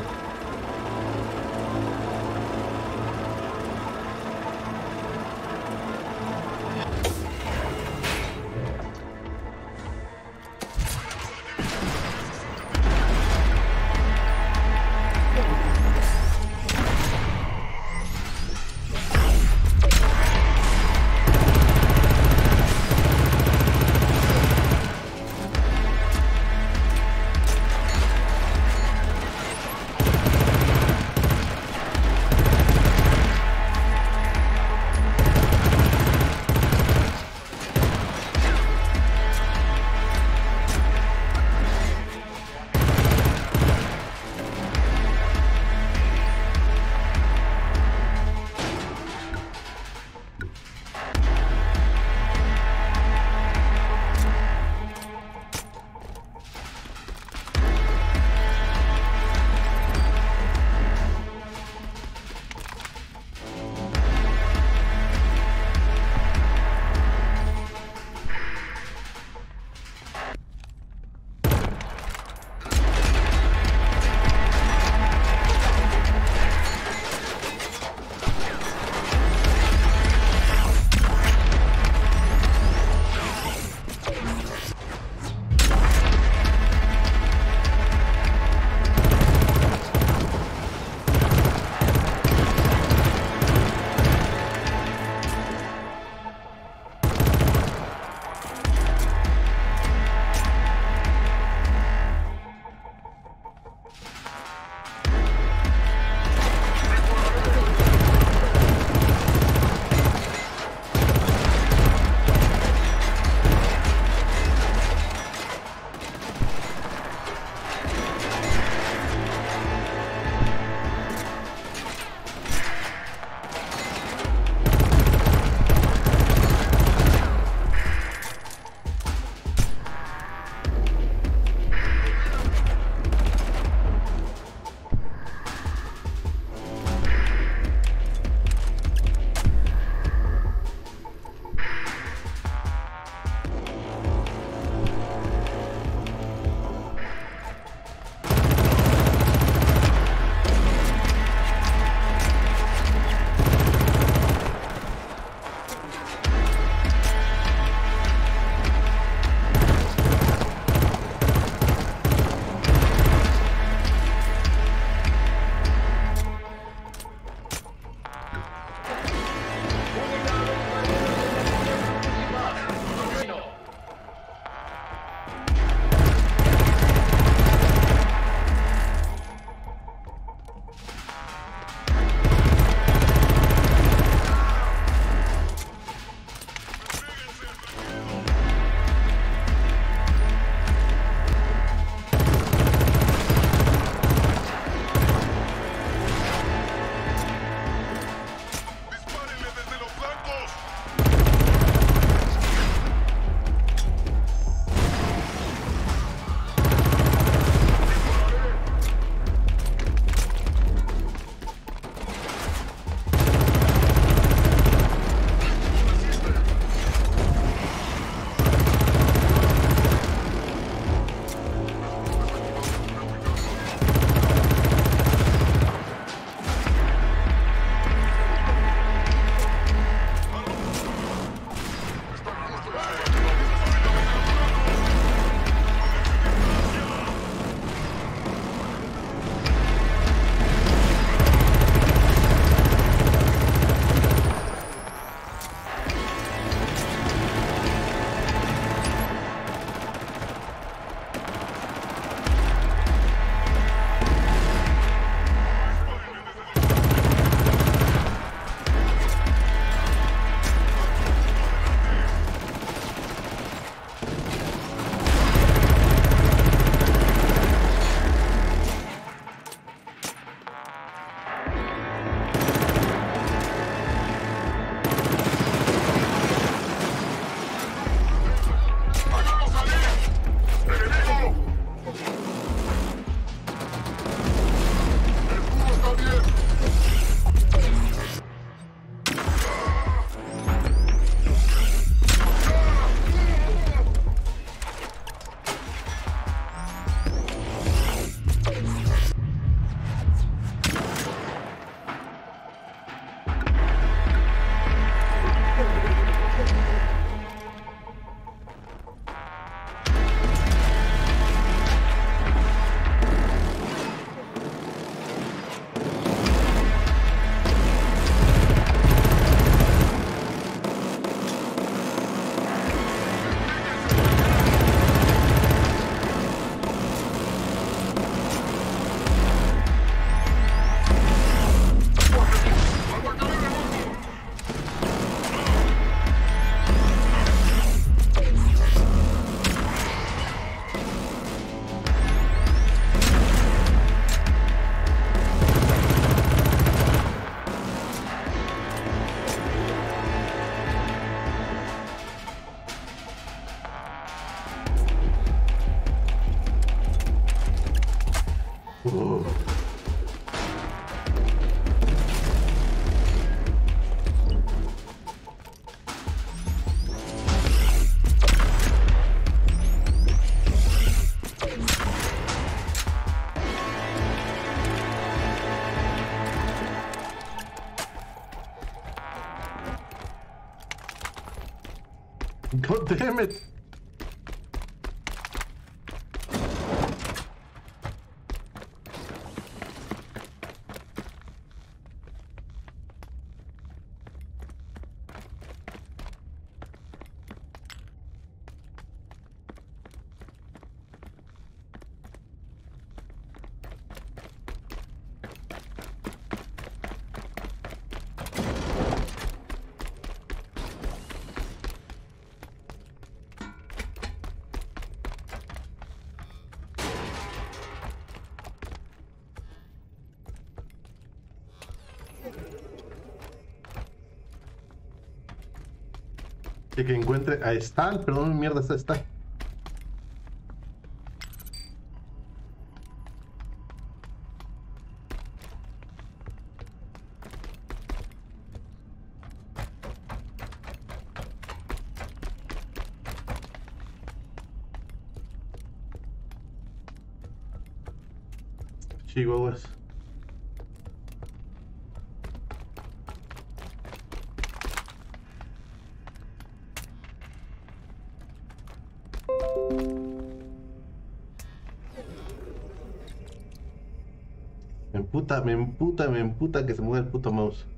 God damn it. Y que encuentre a Stal, perdón, mierda, está Stal. Chihuahuas. Me emputa que se mueva el puto mouse.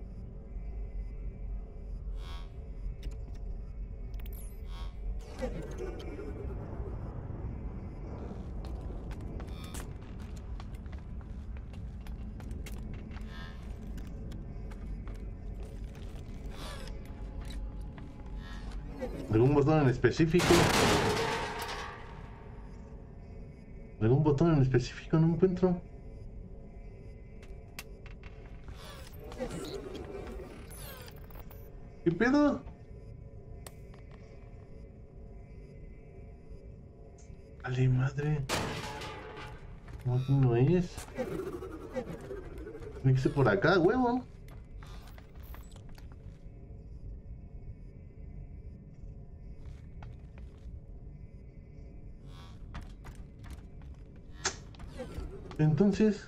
¿Algún botón en específico? ¿Algún botón en específico? No encuentro. ¿Qué pedo? ¡Ale madre! No, aquí no es. Tiene que ser por acá, huevo. Entonces...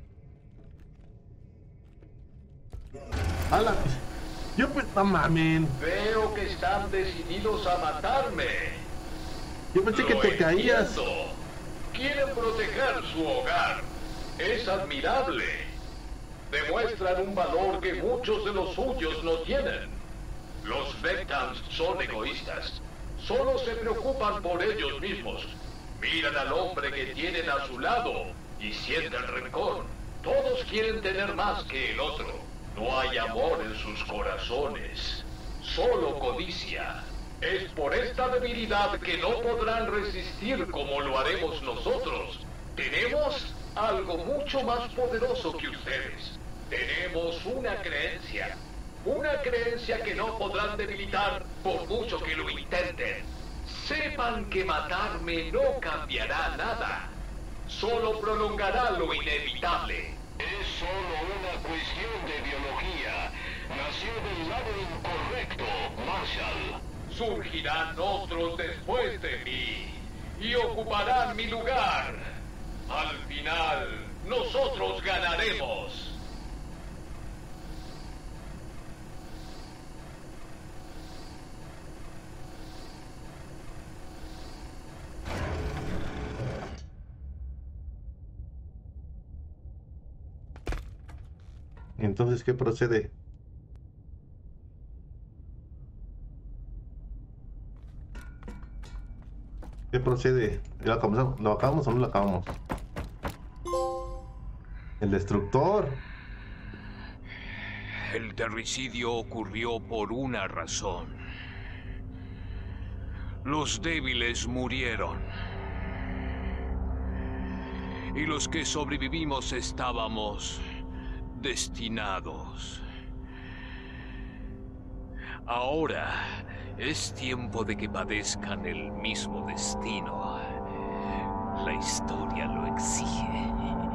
¡Hala! Yo pues, no mamen. Veo que están decididos a matarme. Yo pensé que te caías. Quieren proteger su hogar. Es admirable. Demuestran un valor que muchos de los suyos no tienen. Los Vectans son egoístas. Solo se preocupan por ellos mismos. Miran al hombre que tienen a su lado y sienten rencor. Todos quieren tener más que el otro. No hay amor en sus corazones, solo codicia. Es por esta debilidad que no podrán resistir como lo haremos nosotros. Tenemos algo mucho más poderoso que ustedes. Tenemos una creencia que no podrán debilitar por mucho que lo intenten. Sepan que matarme no cambiará nada, solo prolongará lo inevitable. Es solo una cuestión de biología. Nació del lado incorrecto, Marshall. Surgirán otros después de mí y ocuparán mi lugar. Al final, nosotros ganaremos. Entonces, ¿qué procede? ¿Qué procede? ¿Lo acabamos o no lo acabamos? El destructor. El terricidio ocurrió por una razón. Los débiles murieron. Y los que sobrevivimos estábamos destinados. Ahora es tiempo de que padezcan el mismo destino. La historia lo exige.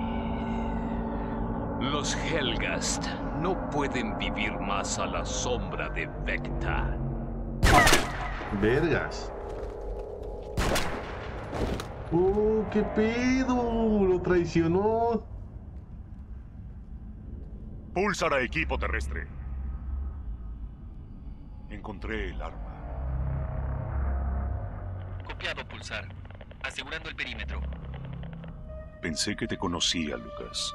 Los Helghast no pueden vivir más a la sombra de Vecta. Vergas. ¿Qué pedo? Lo traicionó. Pulsar a equipo terrestre. Encontré el arma. Copiado, Pulsar. Asegurando el perímetro. Pensé que te conocía, Lucas.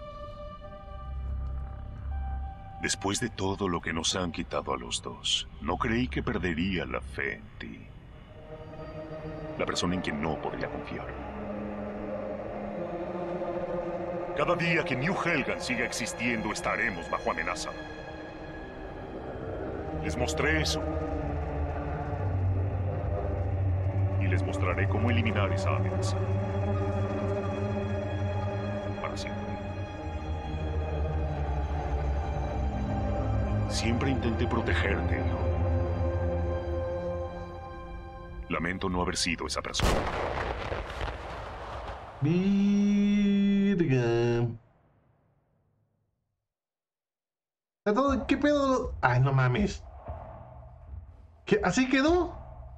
Después de todo lo que nos han quitado a los dos, no creí que perdería la fe en ti. La persona en quien no podría confiar. Cada día que New Helghan siga existiendo, estaremos bajo amenaza. Les mostré eso. Y les mostraré cómo eliminar esa amenaza. Para siempre. Siempre intenté protegerte, hijo. Lamento no haber sido esa persona. Virga. ¿Qué pedo? Ay, no mames. ¿Qué? ¿Así quedó?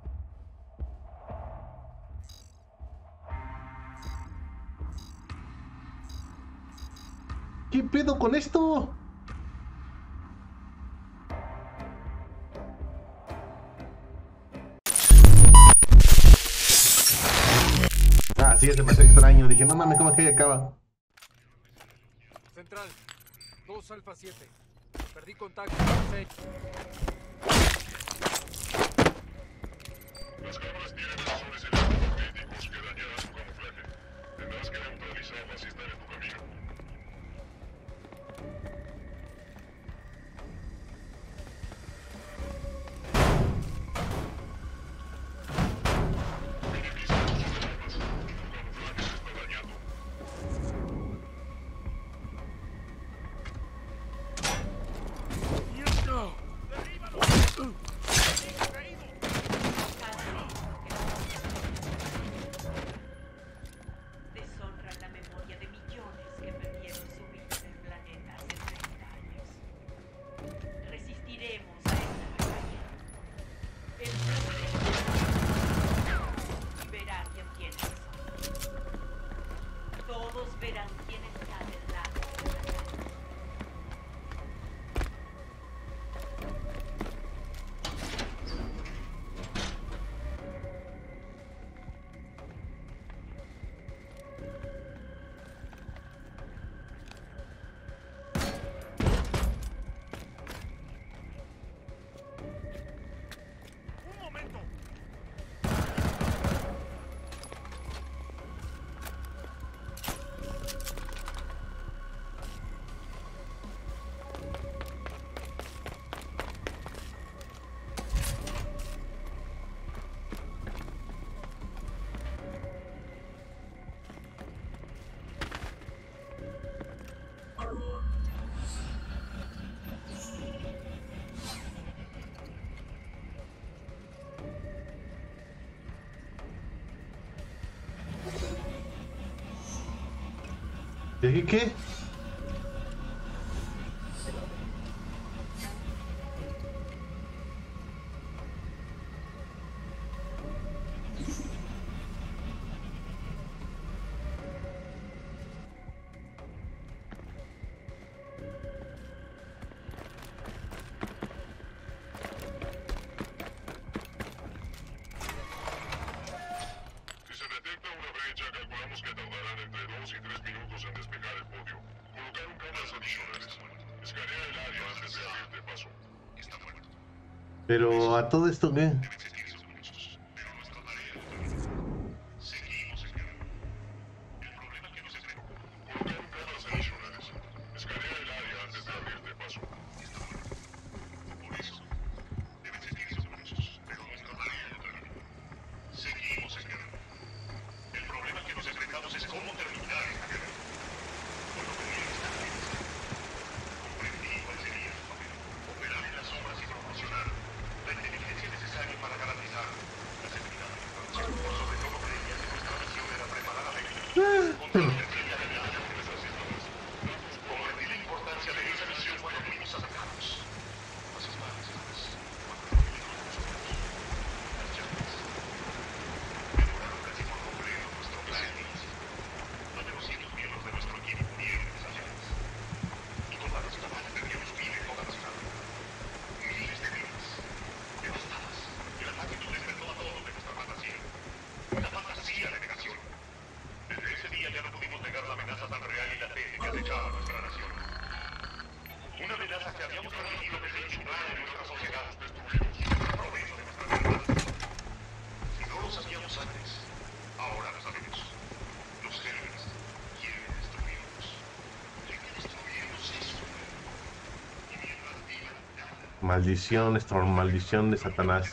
¿Qué pedo con esto? Ah, sí, se me hace extraño. Dije, no mames, ¿cómo es que ahí acaba? Central, 2 Alfa 7. Perdí contacto. Las cámaras tienen sensores electromagnéticos que dañarán su camuflaje. Tendrás que neutralizarlas y estar en tu camino. ¿Y aquí qué? Pero a todo esto, ¿qué? Para Maldición, Storm, maldición de Satanás.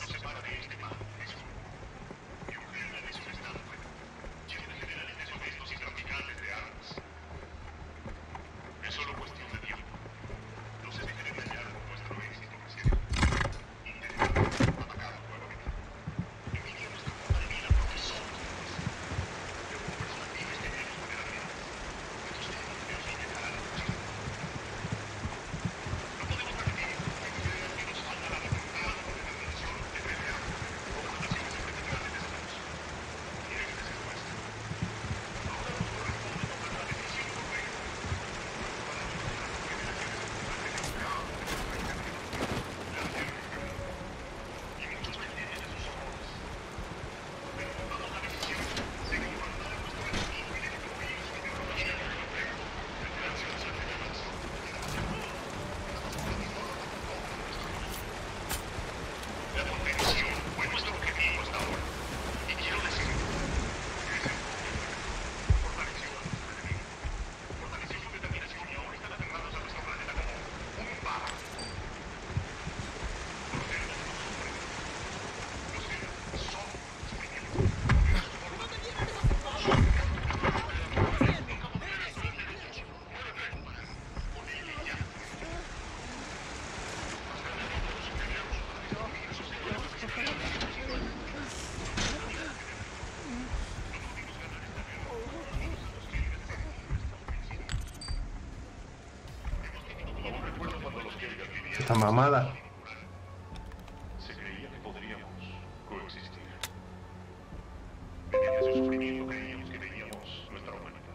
Esta mamada. Se creía que podríamos coexistir. Mediante su sufrimiento creíamos que teníamos nuestra humanidad.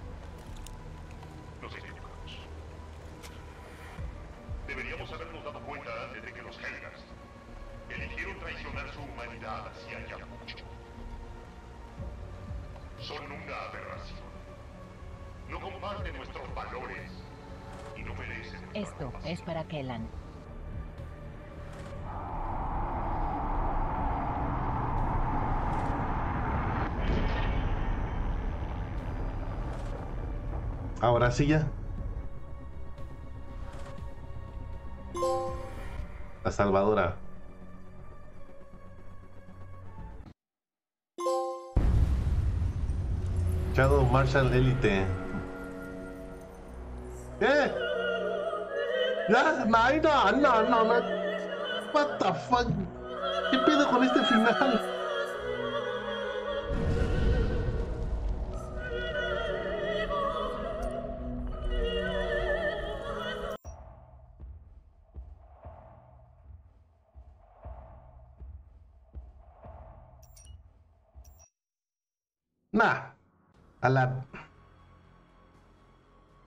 Nos equivocamos. Deberíamos habernos dado cuenta antes de que los Helghast eligieron traicionar su humanidad hacia Ayacucho. Son una aberración. No comparten nuestros valores y no merecen. Esto es para Kellan. Ahora sí ya. La salvadora. Shadow Marshal Elite. ¿Qué? Ya, no. What the fuck? ¿Qué pedo con este final? Nah, a la